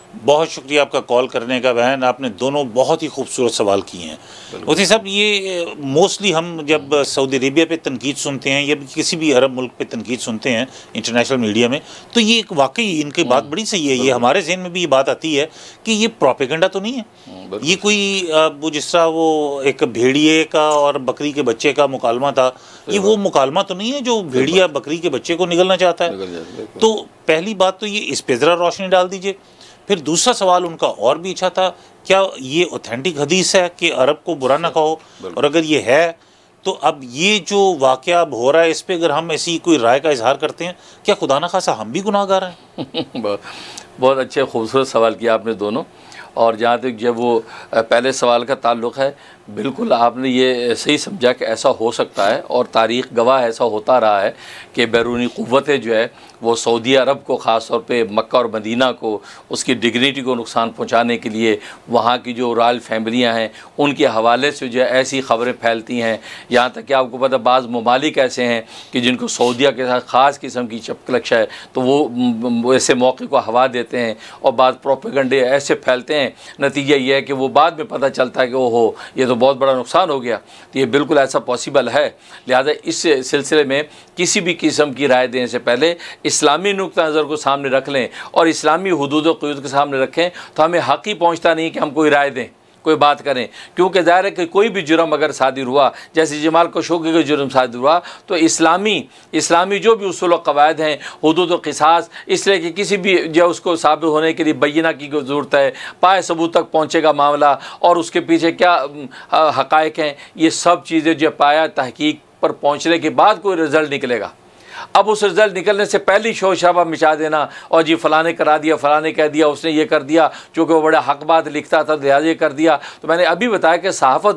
बहुत शुक्रिया आपका कॉल करने का बहन, आपने दोनों बहुत ही खूबसूरत सवाल किए हैं। मुफ्ती साहब, ये मोस्टली हम जब सऊदी अरेबिया पे तनकीद सुनते हैं या किसी भी अरब मुल्क पे तनकीद सुनते हैं इंटरनेशनल मीडिया में, तो ये एक वाकई इनकी बात बड़ी सही है। ये हमारे जहन में भी ये बात आती है कि ये प्रोपेगेंडा तो नहीं है, ये कोई वो जिस तरह वो एक भेड़िए का और बकरी के बच्चे का मुकालमा था, ये वो मुकालमा तो नहीं है जो भेड़िया बकरी के बच्चे को निगलना चाहता है। तो पहली बात तो ये इस पे ज़रा रोशनी डाल दीजिए। फिर दूसरा सवाल उनका और भी अच्छा था, क्या ये ऑथेंटिक हदीस है कि अरब को बुरा ना कहो, और अगर ये है तो अब ये जो वाक़या अब हो रहा है इस पे अगर हम ऐसी कोई राय का इजहार करते हैं, क्या खुदा न खासा हम भी गुनाहगार हैं? बहुत अच्छे खूबसूरत सवाल किया आपने दोनों। और जहाँ तक जब वो पहले सवाल का ताल्लुक़ है, बिल्कुल आपने ये सही समझा कि ऐसा हो सकता है, और तारीख़ गवाह ऐसा होता रहा है कि बैरूनी क़ुव्वतें जो है वो सऊदी अरब को, ख़ास तौर पे मक्का और मदीना को, उसकी डिग्निटी को नुकसान पहुंचाने के लिए वहाँ की जो रॉयल फैमिलियाँ हैं उनके हवाले से जो है ऐसी ख़बरें फैलती हैं। यहाँ तक कि आपको पता बाज़ ममालिक ऐसे हैं कि जिनको सऊदिया के साथ ख़ास किस्म की चपकलक्ष है, तो वो ऐसे मौके को हवा देते हैं और बाद प्रोपेगेंडे ऐसे फैलते हैं, नतीजा ये है कि वो बाद में पता चलता है कि ओहो ये तो बहुत बड़ा नुकसान हो गया। तो ये बिल्कुल ऐसा पॉसिबल है। लिहाजा इस सिलसिले में किसी भी किस्म की राय देने से पहले इस्लामी नुक्ता नज़र को सामने रख लें और इस्लामी हुदूद व क़ुयूद के सामने रखें, तो हमें हक़ ही पहुँचता नहीं कि हम कोई राय दें, कोई बात करें। क्योंकि ज़ाहिर है कि कोई भी जुर्म अगर सादिर हुआ, जैसे जमाल खशोगी का जुर्म सादिर हुआ, तो इस्लामी जो भी उसूल व क़वायद हैं, हुदूद व क़िसास, इसलिए कि किसी भी जो उसको साबित होने के लिए बैयना की ज़रूरत है, पाए सबूत तक पहुँचेगा मामला और उसके पीछे क्या हक़ाइक़ हैं, ये सब चीज़ें जो पाया तहकीक पर पहुँचने के बाद कोई रिज़ल्ट निकलेगा। अब उस रिज़ल्ट निकलने से पहले शोर शराबा मचा देना और जी फ़लाँ ने करा दिया, फ़लाँ ने कह दिया, उसने ये कर दिया, चूँकि वो बड़ा हक़ बात लिखता था लिहाजा ये कर दिया। तो मैंने अभी बताया कि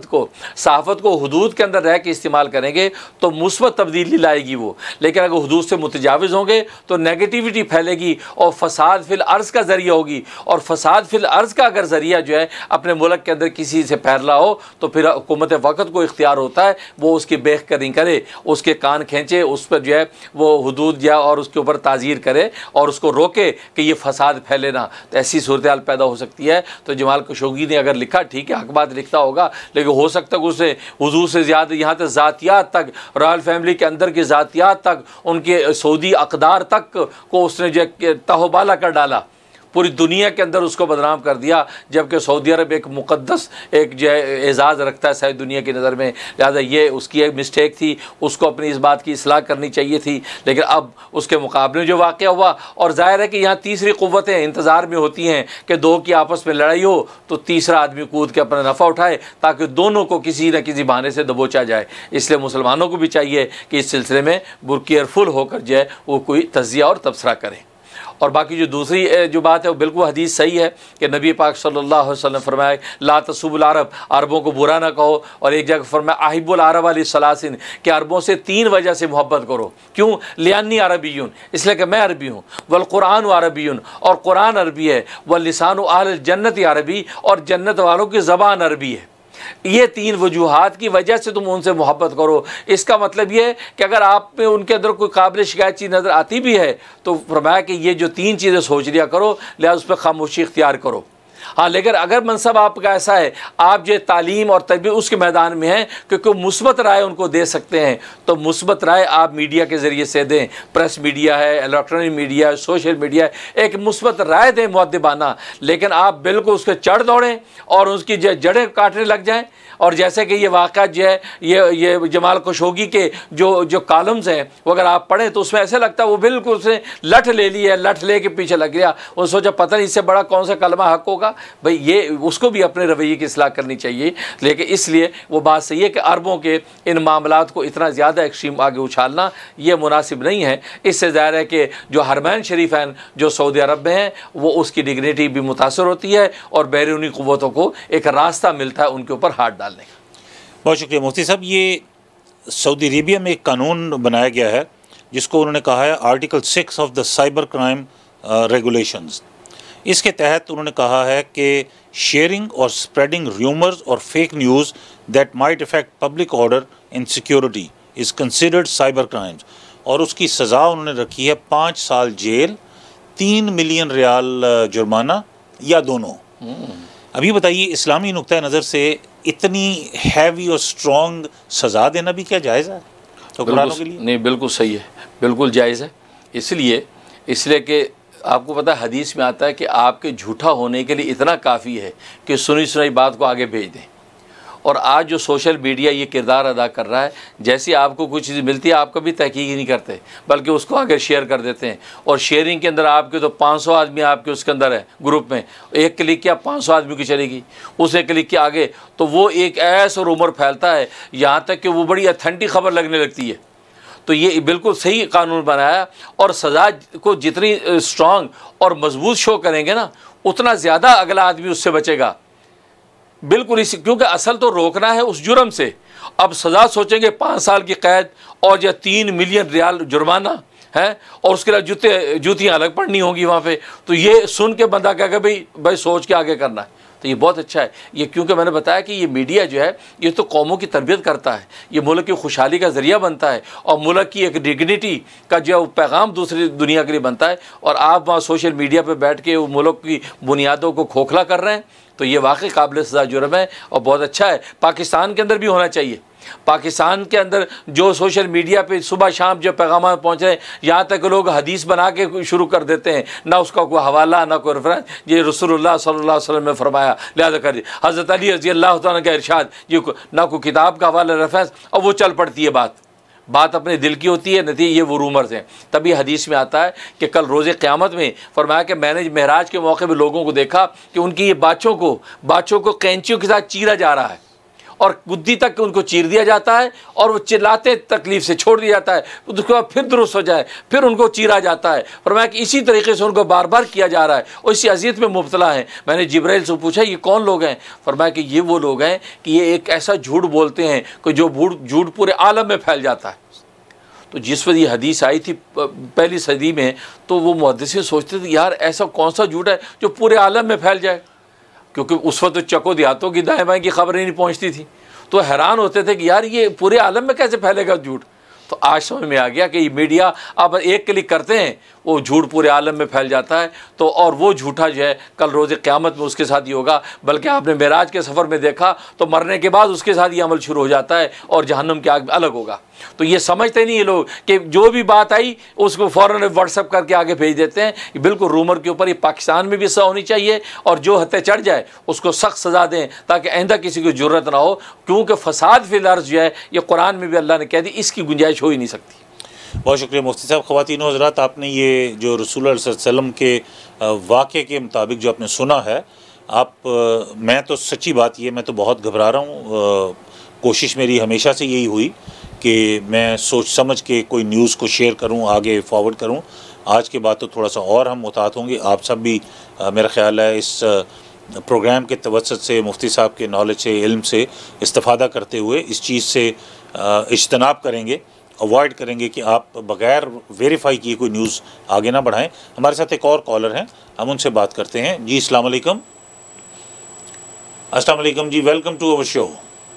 सहाफ़त को हुदूद के अंदर रह के इस्तेमाल करेंगे तो मुस्बत तब्दीली लाएगी वो, लेकिन अगर हुदूद से मुतजाविज़ होंगे तो नेगेटिविटी फैलेगी और फ़साद फिल अर्ज़ का ज़रिया होगी। और फ़साद फिल अर्ज़ का अगर ज़रिया जो है अपने मुल्क के अंदर किसी से फैला हो तो फिर हुकूमत वक़्त को इख्तियार होता है वो उसकी बेखबरी करे, उसके कान खींचे, उस पर जो है वो हुदूद या और उसके ऊपर ताज़ीर करे और उसको रोके कि ये फसाद फैले ना। तो ऐसी सूरत हाल पैदा हो सकती है। तो जमाल खशोगी ने अगर लिखा, ठीक है, हक़ बात लिखता होगा, लेकिन हो सकता है उसे हुजूर से ज़्यादा यहाँ तक ज़ातियात तक, रॉयल फैमिली के अंदर की ज़ातियात तक, उनके सऊदी अक़दार तक को उसने जो तहोबाला कर डाला, पूरी दुनिया के अंदर उसको बदनाम कर दिया। जबकि सऊदी अरब एक मुक़द्दस एक जो है एज़ाज़ रखता है सारी दुनिया की नज़र में। लिहाजा ये उसकी एक मिस्टेक थी, उसको अपनी इस बात की इस्लाह करनी चाहिए थी। लेकिन अब उसके मुकाबले जो वाक़या हुआ, और ज़ाहिर है कि यहाँ तीसरी क़ुव्वतें इंतज़ार में होती हैं कि दो की आपस में लड़ाई हो तो तीसरा आदमी कूद के अपना नफ़ा उठाए ताकि दोनों को किसी न किसी बहाने से दबोचा जाए। इसलिए मुसलमानों को भी चाहिए कि इस सिलसिले में केयरफुल होकर जो है वो कोई तज़िया और तबसरा करें। और बाकी जो दूसरी जो बात है वो बिल्कुल हदीस सही है कि नबी पाक सल्लल्लाहु अलैहि वसल्लम फरमाए ला तसुबुल अरब, अरबों को बुरा ना कहो। और एक जगह फरमाया अहिब्बुल अरब अली सलासिन, कि अरबों से 3 वजह से मोहब्बत करो। क्यों? लियान्नी अरबियुन, इसलिए कि मैं अरबी हूँ, वल कुरान अरबियुन, और कुरान अरबी है, वल लिसानु अहल जन्नत अरबी, और जन्नत वालों की ज़बान अरबी है। ये 3 वजूहात की वजह से तुम उनसे मोहब्बत करो। इसका मतलब ये है कि अगर आप में उनके अंदर कोई काबिल शिकायत चीज़ नज़र आती भी है तो फरमाया कि ये जो 3 चीज़ें सोच लिया करो, लिहाजा उस पर खामोशी इख्तियार करो। हाँ, लेकिन अगर मनसब आपका ऐसा है, आप जो तालीम और तरबियत उसके मैदान में हैं क्योंकि मुस्बत राय उनको दे सकते हैं, तो मुस्बत राय आप मीडिया के ज़रिए से दें। प्रेस मीडिया है, इलेक्ट्रॉनिक मीडिया है, सोशल मीडिया है, एक मुस्बत राय दें मुअद्दिबाना। लेकिन आप बिल्कुल उसके चढ़ दौड़ें और उसकी जड़ें काटने लग जाएँ। और जैसे कि ये वाक़ा जो है ये जमाल खशोगी के जो कॉलम्स हैं वो अगर आप पढ़ें तो उसमें ऐसे लगता है वो बिल्कुल उसने लठ ले ली है, लठ ले के पीछे लग गया। वो सोचा पता नहीं इससे बड़ा कौन सा कलमा हक़ होगा। भाई ये उसको भी अपने रवैये की इस्लाह करनी चाहिए। लेकिन इसलिए वो बात सही है कि अरबों के इन मामलात को इतना ज़्यादा एक्सट्रीम आगे उछालना ये मुनासिब नहीं है। इससे ज़ाहिर है कि जो हरमैन शरीफ़ैन जो सऊदी अरब में हैं वो उसकी डिग्निटी भी मुतासर होती है और बैरूनी क़ुव्वतों को एक रास्ता मिलता है उनके ऊपर हाथ डालने का। बहुत शुक्रिया मुफ्ती साहब। ये सऊदी अरेबिया में एक कानून बनाया गया है जिसको उन्होंने कहा है article 6 of the cyber crime regulations. इसके तहत उन्होंने कहा है कि शेयरिंग और स्प्रेडिंग र्यूमर्स और fake news that might affect public order and security is considered cyber crimes. और उसकी सज़ा उन्होंने रखी है 5 साल जेल, 3 मिलियन रियाल जुर्माना या दोनों? अभी बताइए, इस्लामी नुक्ता नज़र से इतनी हैवी और स्ट्रॉन्ग सज़ा देना भी क्या जायज़ है हुक्मरानों के लिए? नहीं, बिल्कुल सही है, बिल्कुल जायज़ है। इसलिए कि आपको पता है, हदीस में आता है कि आपके झूठा होने के लिए इतना काफ़ी है कि सुनी सुनाई बात को आगे भेज दें। और आज जो सोशल मीडिया ये किरदार अदा कर रहा है, जैसी आपको कोई चीज़ मिलती है आप कभी तहकीक ही नहीं करते, बल्कि उसको आगे शेयर कर देते हैं। और शेयरिंग के अंदर आपके तो 500 आदमी आपके उसके अंदर है ग्रुप में, एक क्लिक किया 500 आदमी की चलेगी, उसे क्लिक किया आगे, तो वो एक ऐसा रूमर फैलता है यहाँ तक कि वो बड़ी अथेंटिक खबर लगने लगती है। तो ये बिल्कुल सही कानून बनाया। और सज़ा को जितनी स्ट्रॉन्ग और मजबूत शो करेंगे ना, उतना ज़्यादा अगला आदमी उससे बचेगा। बिल्कुल इसी, क्योंकि असल तो रोकना है उस जुर्म से। अब सज़ा सोचेंगे 5 साल की कैद और या 3 मिलियन रियाल जुर्माना है, और उसके लिए जूतियाँ अलग पड़नी होंगी वहाँ पे। तो ये सुन के बंदा कहेगा भाई सोच के आगे करना है। तो ये बहुत अच्छा है ये, क्योंकि मैंने बताया कि ये मीडिया जो है ये तो कौमों की तरबियत करता है, ये मुल्क की खुशहाली का ज़रिया बनता है, और मुल्क की एक डिग्निटी का जो पैगाम दूसरी दुनिया के लिए बनता है। और आप वहाँ सोशल मीडिया पर बैठ के वो मुल्क की बुनियादों को खोखला कर रहे हैं, तो ये वाकई काबिल सज़ा जुर्म है और बहुत अच्छा है। पाकिस्तान के अंदर भी होना चाहिए। पाकिस्तान के अंदर जो सोशल मीडिया पे सुबह शाम जो पैगाम पहुँच रहे हैं, यहाँ तक लोग हदीस बना के शुरू कर देते हैं, ना उसका कोई हवाला ना कोई रेफरेंस, ये रसूलुल्लाह सल्लल्लाहु अलैहि वसल्लम ने फरमाया लिहाजा कर, हज़रत अली रज़ी अल्लाह तआला का इरशाद, ये ना कोई किताब का हवाला रेफरेंस, और वो चल पड़ती है बात अपने दिल की होती है, नतीजे ये वो रूमर्स हैं। तभी हदीस में आता है कि कल रोज़े क़यामत में फरमाया कि मैंने महराज के मौके पर लोगों को देखा कि उनकी ये बाचों को कैंचियों के साथ चीरा जा रहा है, और गुद्दी तक उनको चीर दिया जाता है, और वो चिल्लाते तकलीफ़ से छोड़ दिया जाता है, उसके बाद फिर दुरुस्त हो जाए, फिर उनको चीरा जाता है। फरमाया कि इसी तरीके से उनको बार बार किया जा रहा है और इसी अज़ियत में मुब्तला हैं। मैंने जिब्राइल से पूछा ये कौन लोग हैं? फरमाया कि ये वो लोग हैं कि ये एक ऐसा झूठ बोलते हैं कि जो झूठ पूरे आलम में फैल जाता है। तो जिस वक्त ये हदीस आई थी पहली सदी में, तो वो मुहद्दिसीन सोचते थे यार ऐसा कौन सा झूठ है जो पूरे आलम में फैल जाए, क्योंकि उस वक्त तो चको देहातों की दाएँ बाएँ की खबरें नहीं पहुंचती थी। तो हैरान होते थे कि यार ये पूरे आलम में कैसे फैलेगा झूठ। तो आज समझ में आ गया कि मीडिया अब एक क्लिक करते हैं वो झूठ पूरे आलम में फैल जाता है। तो और वो झूठा जो है कल रोज़े क़यामत में उसके साथ ही होगा। बल्कि आपने मेराज के सफ़र में देखा तो मरने के बाद उसके साथ ये अमल शुरू हो जाता है और जहन्नम की आग अलग होगा। तो ये समझते नहीं ये लोग कि जो भी बात आई उसको फ़ौरन व्हाट्सअप करके आगे भेज देते हैं। ये बिल्कुल रूमर के ऊपर, ये पाकिस्तान में भी सज़ा होनी चाहिए और जो हत्या चढ़ जाए उसको सख्त सज़ा दें ताकि आइंदा किसी को ज़रूरत ना हो, क्योंकि फ़साद फिल अर्ज़ जो है ये कुरान में भी अल्लाह ने कह दी, इसकी गुंजाइश हो ही नहीं सकती। बहुत शुक्रिया मुफ्ती साहब। ख़वातीन और हज़रात, आपने ये जो रसूल सल्लल्लाहु अलैहि वसल्लम के वाक़े के मुताबिक जो आपने सुना है, मैं तो सच्ची बात ये, मैं तो बहुत घबरा रहा हूँ। कोशिश मेरी हमेशा से यही हुई कि मैं सोच समझ के कोई न्यूज़ को शेयर करूँ, आगे फॉरवर्ड करूँ। आज के बाद तो थोड़ा सा और हम मुताहत होंगे। आप सब भी मेरा ख़्याल है इस प्रोग्राम के तवज्जुह से, मुफ्ती साहब के नॉलेज से, इल्म से इस्तिफ़ादा करते हुए इस चीज़ से इज्तनाब करेंगे, अवॉइड करेंगे कि आप बग़ैर वेरीफाई किए कोई न्यूज़ आगे ना बढ़ाएं। हमारे साथ एक और कॉलर हैं, हम उनसे बात करते हैं। जी अस्सलाम वालेकुम। अस्सलाम वालेकुम जी, वेलकम टू अवर शो।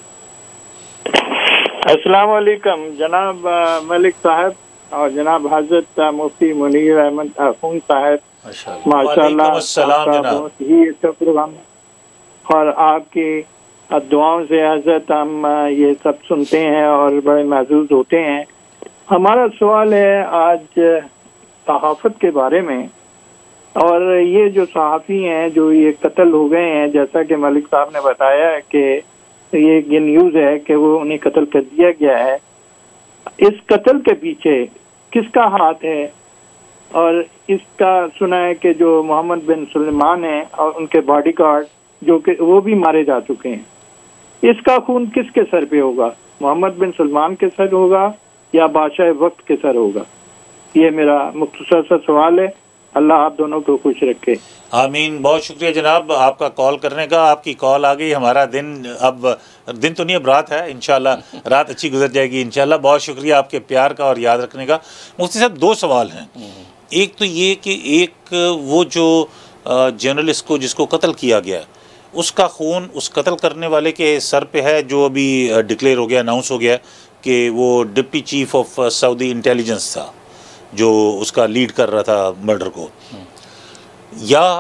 अस्सलाम वालेकुम जनाब मलिक साहब और जनाब हज़रत मुफ्ती मुनीर अहमद अखून साहब, माशाअल्लाह बहुत ही अच्छा प्रोग्राम और आपकी दुआओं से हज़रत हम ये सब सुनते हैं और बड़े महसूस होते हैं। हमारा सवाल है आज सहाफ़त के बारे में, और ये जो सहाफ़ी हैं जो ये कत्ल हो गए हैं, जैसा कि मलिक साहब ने बताया है कि ये न्यूज़ है कि वो उन्हें कत्ल कर दिया गया है। इस कत्ल के पीछे किसका हाथ है? और इसका सुना है कि जो मोहम्मद बिन सुलेमान हैं और उनके बॉडीगार्ड जो कि वो भी मारे जा चुके हैं। इसका खून किसके सर पे होगा? मोहम्मद बिन सलमान के सर होगा या बादशाह वक्त के सर होगा? ये मेरा मुख्तसर सा सवाल है। अल्लाह आप दोनों को खुश रखे। आमीन। बहुत शुक्रिया जनाब आपका कॉल करने का। आपकी कॉल आ गई, हमारा दिन तो नहीं, अब रात है, इंशाल्लाह रात अच्छी गुजर जाएगी इंशाल्लाह। बहुत शुक्रिया आपके प्यार का और याद रखने का। मुफ्ती साहब, दो सवाल हैं। एक तो ये कि एक वो जो जर्नलिस्ट को जिसको कत्ल किया गया, उसका खून उस कत्ल करने वाले के सर पे है, जो अभी डिक्लेयर हो गया, अनाउंस हो गया कि वो deputy chief of Saudi intelligence था जो उसका लीड कर रहा था मर्डर को, या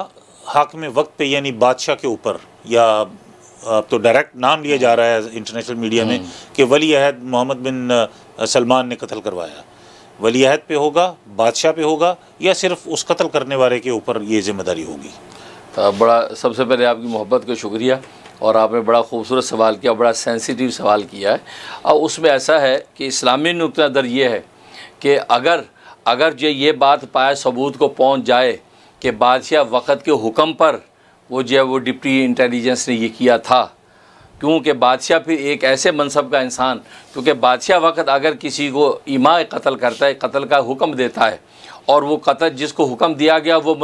हाकिम वक्त पे यानी बादशाह के ऊपर, या अब तो डायरेक्ट नाम लिया जा रहा है इंटरनेशनल मीडिया में कि वली अहद मोहम्मद बिन सलमान ने कत्ल करवाया, वली अहद पे होगा, बादशाह पे होगा, या सिर्फ उस कत्ल करने वाले के ऊपर ये जिम्मेदारी होगी? बड़ा सबसे पहले आपकी मोहब्बत का शुक्रिया, और आपने बड़ा खूबसूरत सवाल किया, बड़ा सेंसिटिव सवाल किया है। और उसमें ऐसा है कि इस्लामी नुक्ता नज़र ये है कि अगर जो ये बात पाए सबूत को पहुंच जाए कि बादशाह वक़्त के हुक्म पर वो जो है वो डिप्टी इंटेलिजेंस ने ये किया था, क्योंकि बादशाह फिर एक ऐसे मनसब का इंसान, क्योंकि बादशाह वक़्त अगर किसी को इमा कत्ल करता है, कत्ल का हुक्म देता है, और वो कत्ल जिसको हुक्म दिया गया वो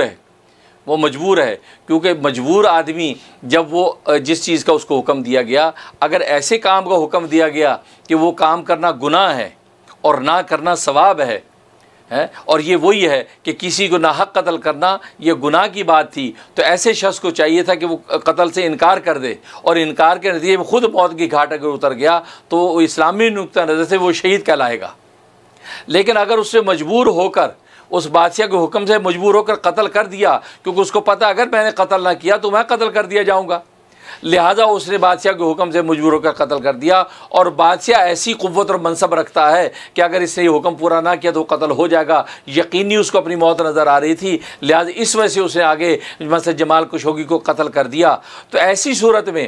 मजबूर है, क्योंकि मजबूर आदमी जब वो जिस चीज़ का उसको हुक्म दिया गया, अगर ऐसे काम का हुक्म दिया गया कि वो काम करना गुनाह है और ना करना सवाब है, और ये वही है कि किसी को नाहक कत्ल करना ये गुनाह की बात थी, तो ऐसे शख्स को चाहिए था कि वो कत्ल से इनकार कर दे, और इनकार के नतीजे में ख़ुद मौत की घाट अगर उतर गया तो इस्लामी नुक्ता नज़र से वो शहीद कहलाएगा। लेकिन अगर उससे मजबूर होकर, उस बादशाह के हुक्म से मजबूर होकर कत्ल कर दिया, क्योंकि उसको पता अगर मैंने कत्ल ना किया तो मैं कत्ल कर दिया जाऊँगा, लिहाजा उसने बादशाह के हुक्म से मजबूर होकर कत्ल कर दिया, और बादशाह ऐसी क़ुव्वत और मनसब रखता है कि अगर इसने ये हुक्म पूरा ना किया तो कत्ल हो जाएगा, यकीनी उसको अपनी मौत नज़र आ रही थी, लिहाजा इस वजह से उसने आगे मसला जमाल खशोगी को कत्ल कर दिया। तो ऐसी सूरत में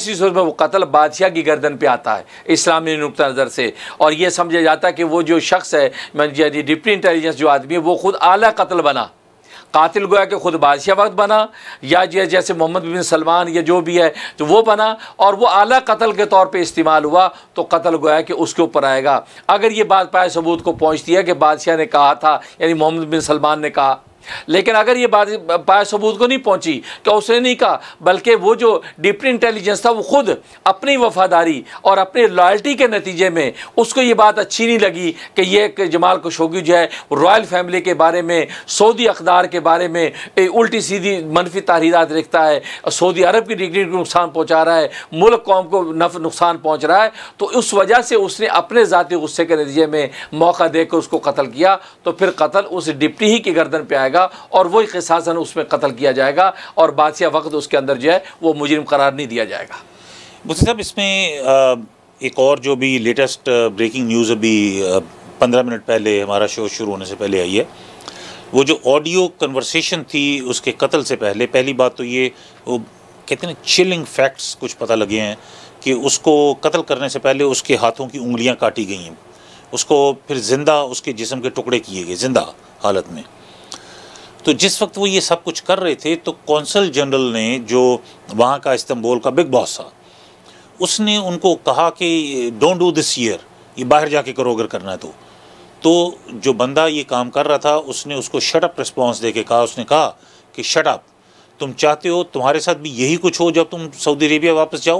वो कत्ल बादशाह की गर्दन पर आता है इस्लामी नुक्ता नज़र से, और ये समझा जाता है कि वो जो शख्स है डिप्टी इंटेलिजेंस जो आदमी है वो खुद आला कत्ल बना, कातिल गोया कि खुद बादशाह वक्त बना, या जैसे मोहम्मद बिन सलमान या जो भी है तो वो बना, और वो आला कत्ल के तौर पे इस्तेमाल हुआ, तो कत्ल गोया कि उसके ऊपर आएगा। अगर ये बात पाए सबूत को पहुंचती है कि बादशाह ने कहा था, यानी मोहम्मद बिन सलमान ने कहा, लेकिन अगर ये बात पाए सबूत को नहीं पहुंची कि उसने नहीं कहा, बल्कि वो जो डिप्टी इंटेलिजेंस था वो खुद अपनी वफादारी और अपनी लॉयल्टी के नतीजे में उसको ये बात अच्छी नहीं लगी कि ये जमाल खशोगी जो है रॉयल फैमिली के बारे में, सऊदी अक़दार के बारे में उल्टी सीधी मनफी तहरीरात लिखता है, सऊदी अरब की डिग्निटी को नुकसान पहुँचा रहा है, मुल्क कौम को नुकसान पहुँच रहा है, तो उस वजह से उसने अपने ज़ाती गुस्से के नतीजे में मौका देकर उसको कत्ल किया, तो फिर कत्ल उस डिप्टी ही की गर्दन पर आएगा और वही क़िसासन उसमें कत्ल किया जाएगा, और बादशाह वक्त उसके अंदर जो है वो मुजरिम करार नहीं दिया जाएगा। मुफ्ती साहब, इसमें एक और जो भी लेटेस्ट ब्रेकिंग न्यूज़ अभी 15 मिनट पहले हमारा शो शुरू होने से पहले आई है, वो जो ऑडियो कन्वर्सेशन थी उसके कत्ल से पहले, पहली बात तो ये वो कहते हैं चिलिंग फैक्ट्स कुछ पता लगे हैं कि उसको कत्ल करने से पहले उसके हाथों की उंगलियां काटी गई हैं, उसको फिर ज़िंदा उसके जिस्म के टुकड़े किए गए ज़िंदा हालत में। तो जिस वक्त वो ये सब कुछ कर रहे थे तो कौंसल जनरल ने, जो वहाँ का इस्तांबुल का बिग बॉस था, उसने उनको कहा कि डोंट डू दिस ईयर, ये बाहर जाके करो अगर करना है तो जो बंदा ये काम कर रहा था उसने उसको शट अप रिस्पॉन्स दे के कहा, उसने कहा कि शट अप, तुम चाहते हो तुम्हारे साथ भी यही कुछ हो जब तुम सऊदी अरेबिया वापस जाओ।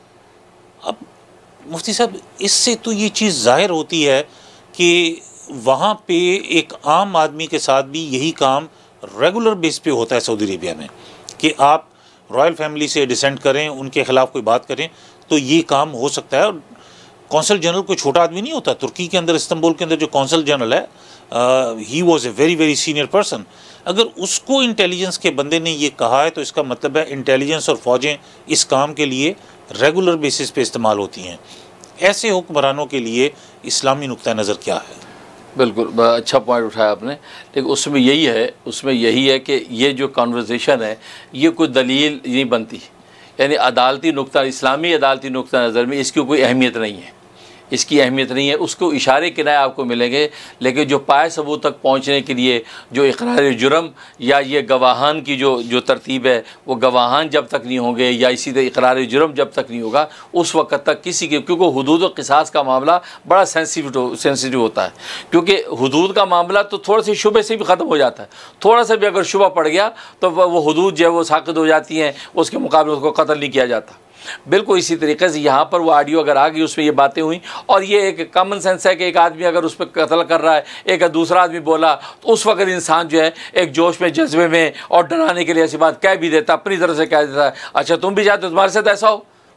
अब मुफ्ती साहब, इससे तो ये चीज़ ज़ाहिर होती है कि वहाँ पे एक आम आदमी के साथ भी यही काम रेगुलर बेस पे होता है सऊदी अरेबिया में, कि आप रॉयल फैमिली से डिसेंट करें, उनके ख़िलाफ़ कोई बात करें तो ये काम हो सकता है। और कौंसल जनरल कोई छोटा आदमी नहीं होता। तुर्की के अंदर, इस्तांबुल के अंदर जो कौंसल जनरल है, he was a very very senior person. अगर उसको इंटेलिजेंस के बंदे ने ये कहा है तो इसका मतलब है इंटेलिजेंस और फ़ौजें इस काम के लिए रेगुलर बेसिस पे इस्तेमाल होती हैं। ऐसे हुक्मरानों के लिए इस्लामी नुक्ता नज़र क्या है? बिल्कुल अच्छा पॉइंट उठाया आपने, लेकिन उसमें यही है कि ये जो कन्वर्सेशन है ये कोई दलील नहीं बनती, यानी अदालती नुक्ता, इस्लामी अदालती नुक्ता नज़र में इसकी कोई अहमियत नहीं है, इसकी अहमियत नहीं है। उसको इशारे किनारे आपको मिलेंगे, लेकिन जो पाए सबूत तक पहुंचने के लिए जो इकरार जुर्म या ये गवाहान की जो तरतीब है, वो गवाहान जब तक नहीं होंगे या इसी तरह इकरार जुर्म जब तक नहीं होगा उस वक्त तक किसी के, क्योंकि हुदूद और क़िसास का मामला बड़ा सेंसिटिव होता है, क्योंकि हुदूद का मामला तो थोड़ा सी शुबे से भी ख़त्म हो जाता है, थोड़ा सा भी अगर शुबा पड़ गया तो वो हुदूद जो है वो साक़ित हो जाती हैं, उसके मुकाबले उसको कत्ल नहीं किया जाता। बिल्कुल इसी तरीके से यहाँ पर वो ऑडियो अगर आ गई, उसमें ये बातें हुई, और ये एक कॉमन सेंस है कि एक आदमी अगर उस पर कत्ल कर रहा है, एक दूसरा आदमी बोला, तो उस वक्त इंसान जो है एक जोश में, जज्बे में और डराने के लिए ऐसी बात कह भी देता, अपनी तरफ से कह देता है, अच्छा तुम भी चाहते हो तुम्हारे साथ ऐसा हो,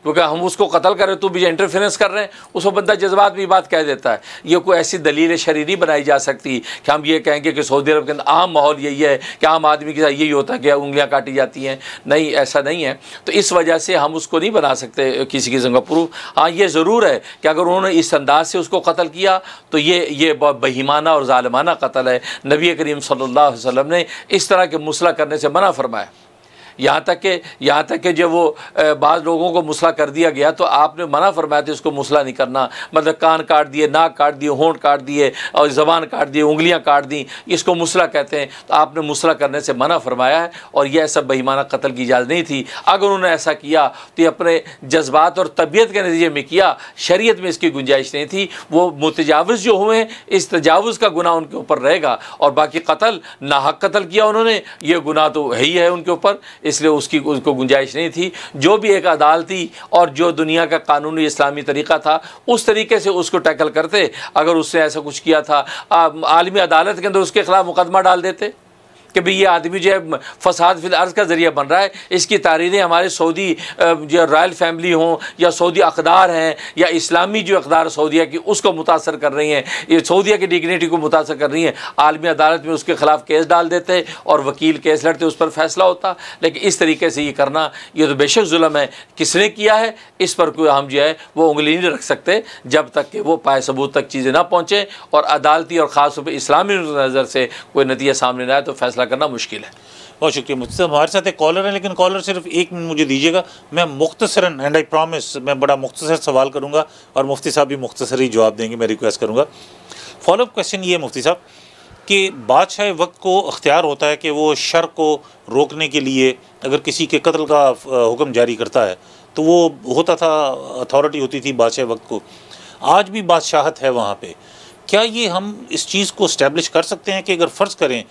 क्योंकि हम उसको कत्ल करें तो भी इंटरफेरेंस कर रहे हैं, उसको बंदा जज्बात में बात कह देता है। ये कोई ऐसी दलील शरई नहीं बनाई जा सकती कि हम ये कहेंगे कि सऊदी अरब के अंदर आम माहौल यही है कि आम आदमी के साथ यही होता है कि उंगलियां काटी जाती हैं। नहीं, ऐसा नहीं है। तो इस वजह से हम उसको नहीं बना सकते किसी किस्म का प्रूफ। हाँ, ये ज़रूर है कि अगर उन्होंने इस अंदाज से उसको कत्ल किया तो ये बहुत बहीमाना और ज़ालिमाना कत्ल है। नबी करीम सल्लल्लाहु अलैहि वसल्लम ने इस तरह के मुसला करने से मना फरमाया। यहाँ तक कि जब वो बाज़ लोगों को मुसला कर दिया गया तो आपने मना फरमाया था इसको मुसला नहीं करना, मतलब कान काट दिए, नाक काट दिए, होंठ काट दिए और ज़बान काट दिए, उंगलियाँ काट दी, इसको मुसला कहते हैं। तो आपने मुसला करने से मना फरमाया है और यह ऐसा बेईमाना कत्ल की इजाज़त नहीं थी। अगर उन्होंने ऐसा किया तो ये अपने जज्बात और तबीयत के नतीजे में किया, शरीयत में इसकी गुंजाइश नहीं थी। वो मुतजाविज़ जो हुए हैं, इस तजावुज़ का गुनाह उनके ऊपर रहेगा। और बाकी कत्ल, नाहक कत्ल किया उन्होंने, ये गुनाह तो है ही है उनके ऊपर, इसलिए उसको गुंजाइश नहीं थी। जो भी एक अदालती और जो दुनिया का कानूनी इस्लामी तरीका था उस तरीके से उसको टैकल करते। अगर उसने ऐसा कुछ किया था, आलमी अदालत के अंदर उसके खिलाफ मुकदमा डाल देते कि भाई ये आदमी जो है फसाद फिल अर्ज़ का ज़रिया बन रहा है, इसकी तारीरें हमारे सऊदी जो रॉयल फैमिली हों या सऊदी अक़दार हैं या इस्लामी जो अक़दार सऊदीया की उसको मुतासर कर रही हैं, ये सऊदीया की डिग्निटी को मुतासर कर रही हैं। आलमी अदालत में उसके ख़िलाफ़ केस डाल देते और वकील केस लड़ते, उस पर फैसला होता। लेकिन इस तरीके से ये करना, ये तो बेशक जुल्म है। किसने किया है इस पर कोई हम जो है वो उंगली नहीं रख सकते जब तक कि वो पाए सबूत तक चीज़ें ना पहुँचें और अदालती और ख़ास तौर पर इस्लामी नज़र से कोई नतीजा सामने ना आए तो फैसला करना मुश्किल है। बहुत शुक्रिया मुफ्ती साहब। हमारे साथ एक कॉलर है, लेकिन कॉलर सिर्फ 1 मिनट मुझे दीजिएगा। मैं मुख्तसरन, एंड आई प्रॉमिस, मैं बड़ा मुख्तसर सवाल करूंगा और मुफ्ती साहब भी मुख्तसर ही जवाब देंगे, मैं रिक्वेस्ट करूंगा। फॉलोअप क्वेश्चन ये है मुफ्ती साहब कि बादशाह वक्त को अख्तियार होता है कि वो शर को रोकने के लिए अगर किसी के कत्ल का हुक्म जारी करता है तो वो होता था, अथॉरिटी होती थी बादशाह वक्त को। आज भी बादशाहत है वहाँ पे। क्या ये हम इस चीज़ को इस्टेब्लिश कर सकते हैं कि अगर फ़र्ज़ करें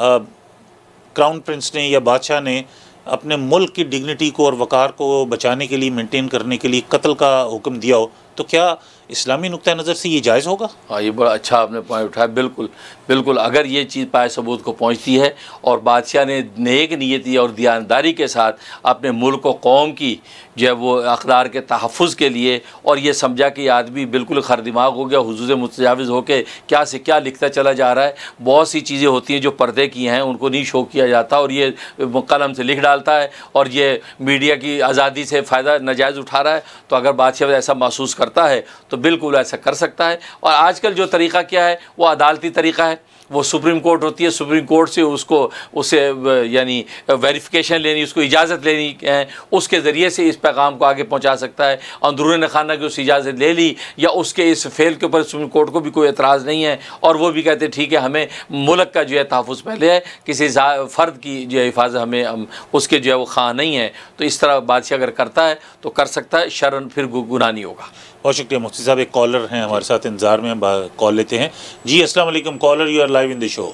क्राउन प्रिंस ने या बादशाह ने अपने मुल्क की डिग्निटी को और वक़ार को बचाने के लिए, मेंटेन करने के लिए कत्ल का हुक्म दिया हो, तो क्या इस्लामी नुक्ता नज़र से ये जायज़ होगा? हाँ, ये बड़ा अच्छा आपने पॉइंट उठाया। बिल्कुल बिल्कुल, अगर ये चीज़ पाए सबूत को पहुँचती है और बादशाह ने नेक नीयती और दयानदारी के साथ अपने मुल्क और कौम की जो है वो अक़दार के तहफ़्फ़ुज़ के लिए, और ये समझा कि आदमी बिल्कुल खर दिमाग हो गया, हुजूर मुतजाविज़ होकर क्या से क्या लिखता चला जा रहा है। बहुत सी चीज़ें होती हैं जो पर्दे की हैं, उनको नहीं शो किया जाता और ये कलम से लिख डालता है और ये मीडिया की आज़ादी से फ़ायदा नाजायज़ उठा रहा है। तो अगर बादशाह ऐसा महसूस करता है तो बिल्कुल ऐसा कर सकता है। और आजकल जो तरीक़ा क्या है वो अदालती तरीक़ा है। वो सुप्रीम कोर्ट होती है, सुप्रीम कोर्ट से उसे यानी वेरिफिकेशन लेनी, उसको इजाज़त लेनी है, उसके ज़रिए से इस पैगाम को आगे पहुंचा सकता है। अंदरून खाना की उस इजाज़त ले ली या उसके इस फेल के ऊपर सुप्रीम कोर्ट को भी कोई एतराज़ नहीं है और वो भी कहते ठीक है हमें मुल्क का जो है तहफ़्फ़ुज़ पहले है, किसी फ़र्द की जो है हिफाजत हमें उसके जो है वो ख़ा नहीं है। तो इस तरह बादशाह अगर करता है तो कर सकता है, शरन फिर गुनाह नहीं होगा। बहुत शुक्रिया मुफ्ती साहब। एक कॉलर हैं हमारे साथ इंतज़ार में, कॉल लेते हैं। जी अस्सलाम वालेकुम caller, you are live in the show.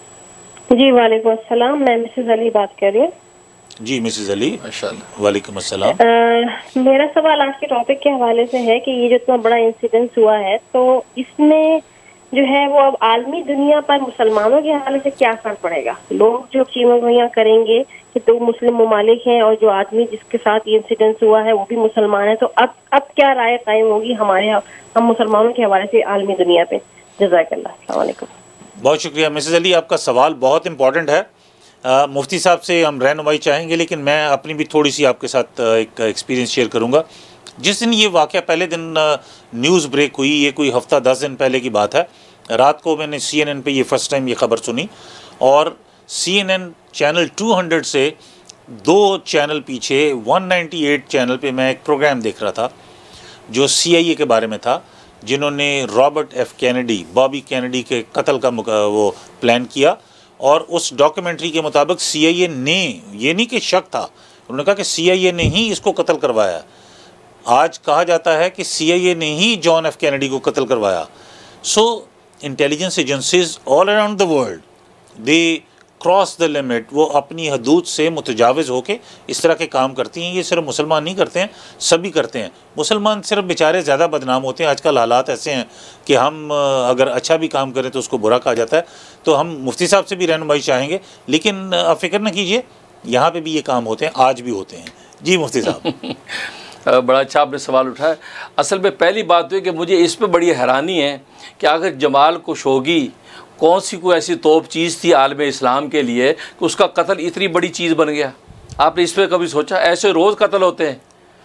जी वालेकुम अस्सलाम, मैं मिसेस अली बात कर रही हूँ। जी मिसेस अली, वालेकुम अस्सलाम। मेरा सवाल आज के टॉपिक के हवाले से है कि ये जो इतना बड़ा इंसिडेंस हुआ है तो इसमें जो है वो अब आलमी दुनिया पर मुसलमानों के हवाले से क्या असर पड़ेगा। लोग जो चीमों करेंगे कि 2 मुस्लिम ममालिक हैं और जो आदमी जिसके साथ ये इंसिडेंस हुआ है वो भी मुसलमान है, तो अब क्या राय कायम होगी हम मुसलमानों के हवाले से आलमी दुनिया पे। जज़ाकल्लाह, अस्सलाम वालेकुम। बहुत शुक्रिया मिसेस अली, आपका सवाल बहुत इंपॉर्टेंट है। मुफ्ती साहब से हम रहनुमाई चाहेंगे, लेकिन मैं अपनी भी थोड़ी सी आपके साथ एक एक्सपीरियंस शेयर करूँगा। जिस दिन ये वाक़या पहले दिन न्यूज़ ब्रेक हुई, ये कोई हफ़्ता 10 दिन पहले की बात है, रात को मैंने CNN पे ये फ़र्स्ट टाइम ये ख़बर सुनी और CNN चैनल 200 से 2 चैनल पीछे 198 चैनल पे मैं एक प्रोग्राम देख रहा था जो CIA के बारे में था, जिन्होंने Robert F Kennedy, Bobby Kennedy के कत्ल का वो प्लान किया। और उस डॉक्यूमेंट्री के मुताबिक CIA ने, ये नहीं कि शक था, उन्होंने कहा कि CIA ने ही इसको कत्ल करवाया। आज कहा जाता है कि CIA ने ही जॉन F कैनेडी को कत्ल करवाया। So intelligence agencies all around the world they cross the limit, वो अपनी हदूद से मुतजाविज़ होके इस तरह के काम करती हैं। ये सिर्फ मुसलमान नहीं करते हैं, सभी करते हैं। मुसलमान सिर्फ बेचारे ज़्यादा बदनाम होते हैं। आजकल हालात ऐसे हैं कि हम अगर अच्छा भी काम करें तो उसको बुरा कहा जाता है। तो हम मुफ्ती साहब से भी रहनुमाई चाहेंगे, लेकिन आप फिक्र न कीजिए, यहाँ पे भी ये काम होते हैं, आज भी होते हैं। जी मुफ्ती साहब। बड़ा अच्छा आपने सवाल उठाया। असल में पहली बात तो है कि मुझे इस पर बड़ी हैरानी है कि अगर जमाल खशोगी कौन सी कोई ऐसी तोप चीज़ थी आलम इस्लाम के लिए कि उसका कत्ल इतनी बड़ी चीज़ बन गया। आपने इस पर कभी सोचा? ऐसे रोज़ कत्ल होते हैं।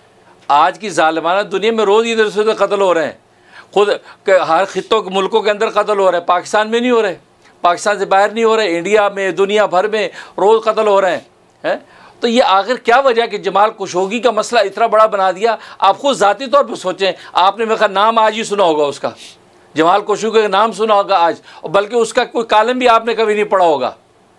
आज की ज़ालिमाना दुनिया में रोज़ इधर से कत्ल हो रहे हैं। खुद हर खित्तों के मुल्कों के अंदर कत्ल हो रहे हैं, पाकिस्तान में नहीं हो रहे, पाकिस्तान से बाहर नहीं हो रहे, इंडिया में, दुनिया भर में रोज़ कत्ल हो रहे हैं। तो ये आखिर क्या वजह कि जमाल खशोगी का मसला इतना बड़ा बना दिया? आप खुद ज़ाती तौर पर सोचें, आपने मेरा नाम आज ही सुना होगा उसका, जमाल खशोगी का नाम सुना होगा आज, और बल्कि उसका कोई कालम भी आपने कभी नहीं पढ़ा होगा।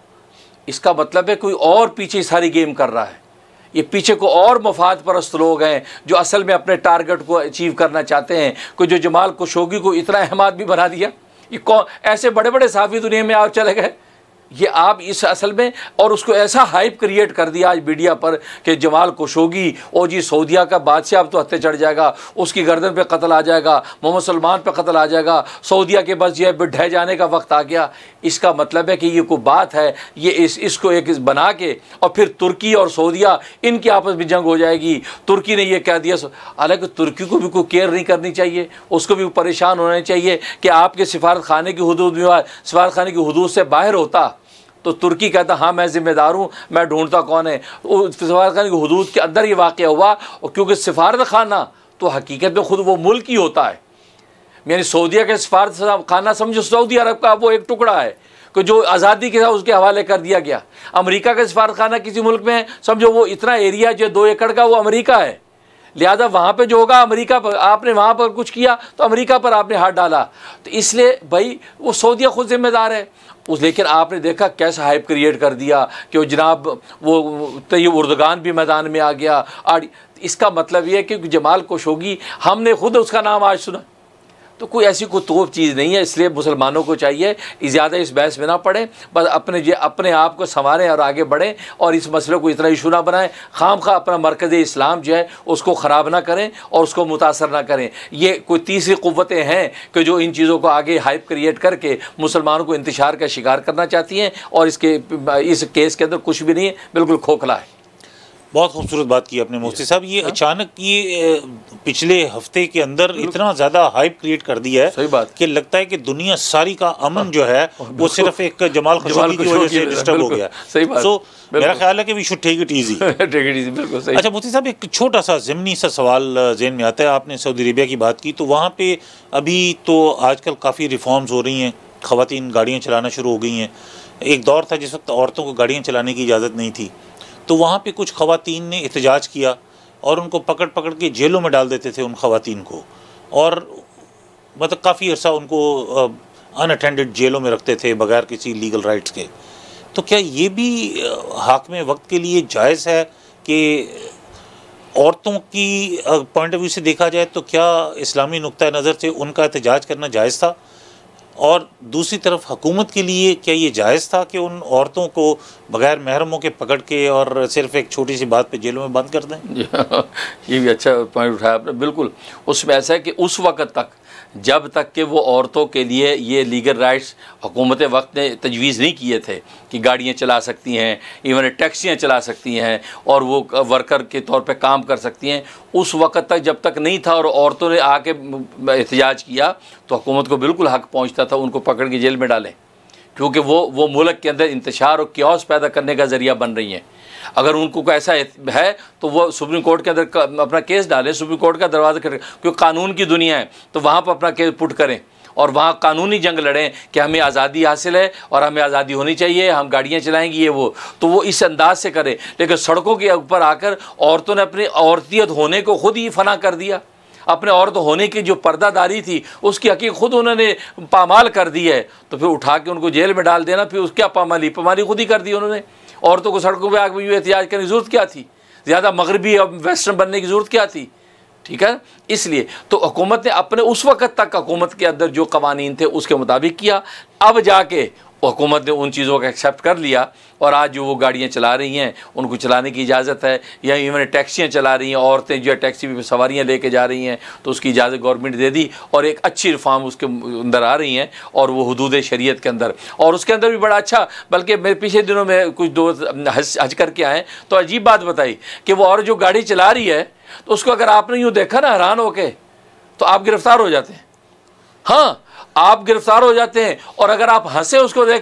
इसका मतलब है कोई और पीछे सारी गेम कर रहा है। ये पीछे को और मफाद परस्त लोग हैं जो असल में अपने टारगेट को अचीव करना चाहते हैं। कोई जो जमाल खशोगी को इतना अहम आदमी बना दिया, ये कौन ऐसे बड़े बड़े साफ़ी दुनिया में आप चले गए, ये आप इस असल में, और उसको ऐसा हाइप क्रिएट कर दिया आज मीडिया पर कि जमाल खशोगी ओ जी सऊदिया का बादशाह अब तो हत्थे चढ़ जाएगा, उसकी गर्दन पे कत्ल आ जाएगा, मोहम्मद सलमान पे कत्ल आ जाएगा, सऊदिया के बस ये ढह जाने का वक्त आ गया। इसका मतलब है कि ये कोई बात है, ये इसको एक बना के और फिर तुर्की और सऊदिया इनकी आपस में जंग हो जाएगी। तुर्की ने ये कह दिया, हालांकि तुर्की को भी कोई केयर नहीं करनी चाहिए, उसको भी परेशान होना चाहिए कि आपके सिफारत खाने की हदूद में, सिफारत खाने की हदूद से बाहर होता तो तुर्की कहता हाँ मैं ज़िम्मेदार हूँ, मैं ढूंढता कौन है। सिफारत खाने की हदूद के अंदर ये वाक़या हुआ, और क्योंकि सिफारत खाना तो हकीकत में ख़ुद वो मुल्क ही होता है, यानी सऊदिया के सिफारत खाना समझो सऊदी अरब का वो एक टुकड़ा है कि जो आज़ादी के साथ उसके हवाले कर दिया गया। अमेरिका का सिफारत खाना किसी मुल्क में है, समझो वो इतना एरिया जो 2 एकड़ का वो अमेरिका है, लिहाजा वहाँ पे जो होगा अमेरिका पर, आपने वहाँ पर कुछ किया तो अमेरिका पर आपने हाथ डाला, तो इसलिए भाई वो सऊदिया खुद जिम्मेदार है उस। लेकिन आपने देखा कैसा हाइप क्रिएट कर दिया कि वो जनाब वो तैयब उर्दगान भी मैदान में आ गया। इसका मतलब ये है कि जमाल खशोगी हमने खुद उसका नाम आज सुना, तो कोई ऐसी कोई तोप चीज़ नहीं है। इसलिए मुसलमानों को चाहिए ज़्यादा इस बहस में ना पड़ें, बस अपने आप को संवारें और आगे बढ़ें, और इस मसले को इतना इशू ना बनाएं, खामखा अपना मरकज़ इस्लाम जो है उसको ख़राब ना करें और उसको मुतासर ना करें। ये कोई तीसरी क़ुव्वतें हैं कि जो इन चीज़ों को आगे हाइप क्रिएट करके मुसलमानों को इंतशार का शिकार करना चाहती हैं, और इस केस के अंदर कुछ भी नहीं है, बिल्कुल खोखला है। बहुत खूबसूरत बात की आपने मुफ्ती साहब। ये अचानक ये पिछले हफ्ते के अंदर इतना ज़्यादा हाइप क्रिएट कर दिया है, सही बात, कि लगता है कि दुनिया सारी का अमन जो है वो सिर्फ एक जमाल खशोगी की वजह से डिस्टर्ब हो गया। सही बात। सो मेरा ख्याल है कि we should take it easy. बिल्कुल सही। अच्छा मुफ्ती साहब, एक छोटा सा ज़िमनी सा सवाल ज़हन में आता है। आपने सऊदी अरेबिया की बात की, तो वहाँ पे अभी तो आजकल काफ़ी रिफॉर्म्स हो रही हैं, ख़वातीन गाड़ियाँ चलाना शुरू हो गई हैं। एक दौर था जिस वक्त औरतों को गाड़ियाँ चलाने की इजाज़त नहीं थी, तो वहाँ पे कुछ ख़वातीन ने एहतजाज किया और उनको पकड़ पकड़ के जेलों में डाल देते थे उन ख़वातीन को, और मतलब काफ़ी अर्सा उनको अनअटेंडेड जेलों में रखते थे बगैर किसी लीगल राइट्स के। तो क्या ये भी हाकिम वक्त के लिए जायज़ है कि औरतों की पॉइंट ऑफ व्यू से देखा जाए तो क्या इस्लामी नुक्ता नज़र से उनका एहतजाज करना जायज़ था? और दूसरी तरफ हुकूमत के लिए क्या ये जायज़ था कि उन औरतों को बग़ैर महरमों के पकड़ के और सिर्फ एक छोटी सी बात पे जेलों में बंद कर दें? ये भी अच्छा पॉइंट उठाया आपने। बिल्कुल, उसमें ऐसा है कि उस वक़्त तक जब तक कि वो औरतों के लिए ये लीगल राइट्स हुकूमत वक्त ने तजवीज़ नहीं किए थे कि गाड़ियाँ चला सकती हैं, इवन टैक्सियाँ चला सकती हैं और वो वर्कर के तौर पे काम कर सकती हैं, उस वक़्त तक जब तक नहीं था और औरतों ने आके एहतजाज किया तो हुकूमत को बिल्कुल हक़ पहुँचता था उनको पकड़ के जेल में डालें, क्योंकि वो मुल्क के अंदर इंतशार और क्यास पैदा करने का ज़रिया बन रही हैं। अगर उनको ऐसा है तो वो सुप्रीम कोर्ट के अंदर अपना केस डालें, सुप्रीम कोर्ट का दरवाज़ा करें, क्योंकि कानून की दुनिया है, तो वहाँ पर अपना केस पुट करें और वहाँ कानूनी जंग लड़ें कि हमें आज़ादी हासिल है और हमें आज़ादी होनी चाहिए, हम गाड़ियाँ चलाएंगी ये वो, तो वो इस अंदाज से करें। लेकिन सड़कों के ऊपर आकर औरतों ने अपनी औरतियत होने को खुद ही फना कर दिया, अपने औरत होने की जो पर्दादारी थी उसकी हकीकत खुद उन्होंने पामाल कर दी है, तो फिर उठा के उनको जेल में डाल देना, फिर उसकी क्या पामाली खुद ही कर दी उन्होंने। औरतों को सड़कों पे आगे एहतियाज करने की ज़रूरत क्या थी? ज़्यादा मगरबी और वेस्टर्न बनने की ज़रूरत क्या थी? ठीक है, इसलिए तो हुकूमत ने अपने उस वक़्त तक हुकूमत के अंदर जो कवानीन थे उसके मुताबिक किया। अब जाके हुकूमत ने उन चीज़ों का एक्सेप्ट कर लिया और आज जो वो गाड़ियाँ चला रही हैं उनको चलाने की इजाज़त है, या इवन टैक्सियाँ चला रही हैं, औरतें जो है टैक्सी में सवारियाँ लेके जा रही हैं तो उसकी इजाज़त गवर्नमेंट दे दी और एक अच्छी रिफॉर्म उसके अंदर आ रही हैं और वो हुदूद शरीयत के अंदर, और उसके अंदर भी बड़ा अच्छा, बल्कि मेरे पिछले दिनों में कुछ दोस्त हज करके आए तो अजीब बात बताई कि वो और जो गाड़ी चला रही है तो उसको अगर आपने यूँ देखा ना हैरान होके, तो आप गिरफ्तार हो जाते हैं। हाँ, आप गिरफ्तार हो जाते हैं। और अगर आप हंसे उसको देख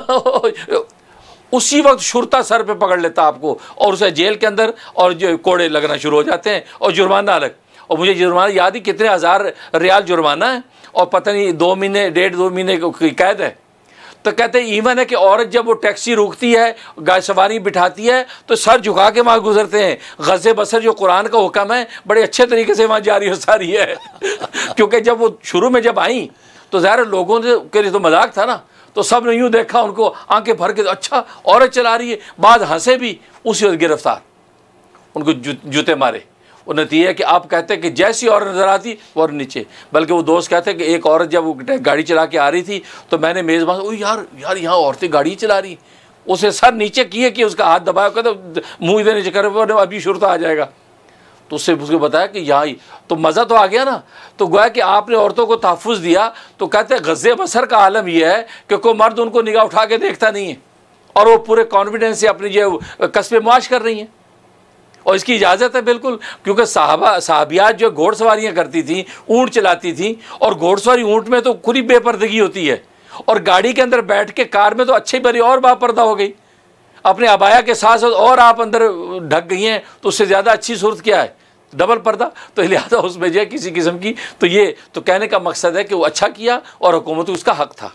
के उसी वक्त शुरता सर पे पकड़ लेता आपको और उसे जेल के अंदर और जो कोड़े लगना शुरू हो जाते हैं और जुर्माना अलग। और मुझे जुर्माना याद ही कितने हज़ार रियाल जुर्माना है और पता नहीं 2 महीने 1.5-2 महीने की कैद है। तो कहते हैं इवन है कि औरत जब वो टैक्सी रोकती है, गाय सवारी बिठाती है, तो सर झुका के वहाँ गुजरते हैं। गज़े बसर जो कुरान का हुक्म है बड़े अच्छे तरीके से वहाँ जारी हो सारी है क्योंकि जब वो शुरू में जब आई तो ज़ाहिर लोगों के लिए तो मजाक था ना, तो सब ने यूँ देखा उनको आंखें भर के, अच्छा औरत चला रही है, बाद हंसे भी, उसी वक्त गिरफ्तार, उनको जूते मारे। वो नतीजा कि आप कहते हैं कि जैसी औरत नज़र आती और नीचे, बल्कि वो दोस्त कहते हैं कि एक औरत जब वो गाड़ी चला के आ रही थी तो मैंने मेज़बान, ओ यार यहाँ औरतें गाड़ी चला रही, उसे सर नीचे किए कि उसका हाथ दबाया, कहते मुँह इधर नीचे कर, अभी शुरता आ जाएगा। तो उससे उसको बताया कि यहाँ ही तो मज़ा तो आ गया ना। तो गोया कि आपने औरतों को तहफ़्फ़ुज़ दिया। तो कहते हैं गज़े बसर का आलम यह है कि कोई मर्द उनको निगाह उठा के देखता नहीं है और वो पूरे कॉन्फिडेंस से अपनी जो कस्बे मुआश कर रही हैं और इसकी इजाज़त है बिल्कुल, क्योंकि साहबियात जो घोड़सवारियाँ करती थी, ऊँट चलाती थी, और घोड़सवारी ऊँट में तो खुली बेपर्दगी होती है, और गाड़ी के अंदर बैठ के कार में तो अच्छी बड़ी और बापर्दा हो गई, अपने अबाया के साथ साथ और आप अंदर ढक गई हैं, तो उससे ज़्यादा अच्छी सूरत क्या है, डबल पर्दा। तो लिहाजा उसमें जो किसी किस्म की, तो ये तो कहने का मकसद है कि वो अच्छा किया और हुकूमत उसका हक था।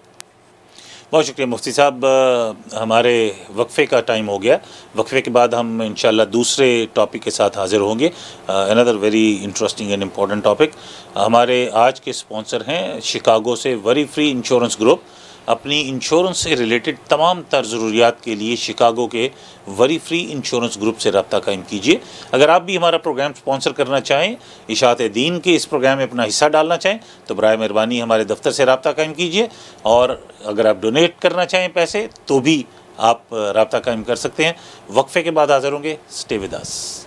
बहुत शुक्रिया मुफ्ती साहब। हमारे वक्फ़े का टाइम हो गया। वक्फ़े के बाद हम इंशाल्लाह दूसरे टॉपिक के साथ हाज़िर होंगे। Another very interesting and important topic. हमारे आज के स्पॉन्सर हैं शिकागो से वरी फ्री इंश्योरेंस ग्रुप। अपनी इंश्योरेंस से रिलेटेड तमाम तर ज़रूरियात के लिए शिकागो के वरी फ्री इंश्योरेंस ग्रुप से रब्ता कायम कीजिए। अगर आप भी हमारा प्रोग्राम स्पॉन्सर करना चाहें, इशाअत-ए-दीन के इस प्रोग्राम में अपना हिस्सा डालना चाहें, तो बराए मेहरबानी हमारे दफ्तर से रब्ता कायम कीजिए। और अगर आप डोनेट करना चाहें पैसे, तो भी आप रब्ता कायम कर सकते हैं। वक्फ़े के बाद हाज़िर होंगे। Stay with us.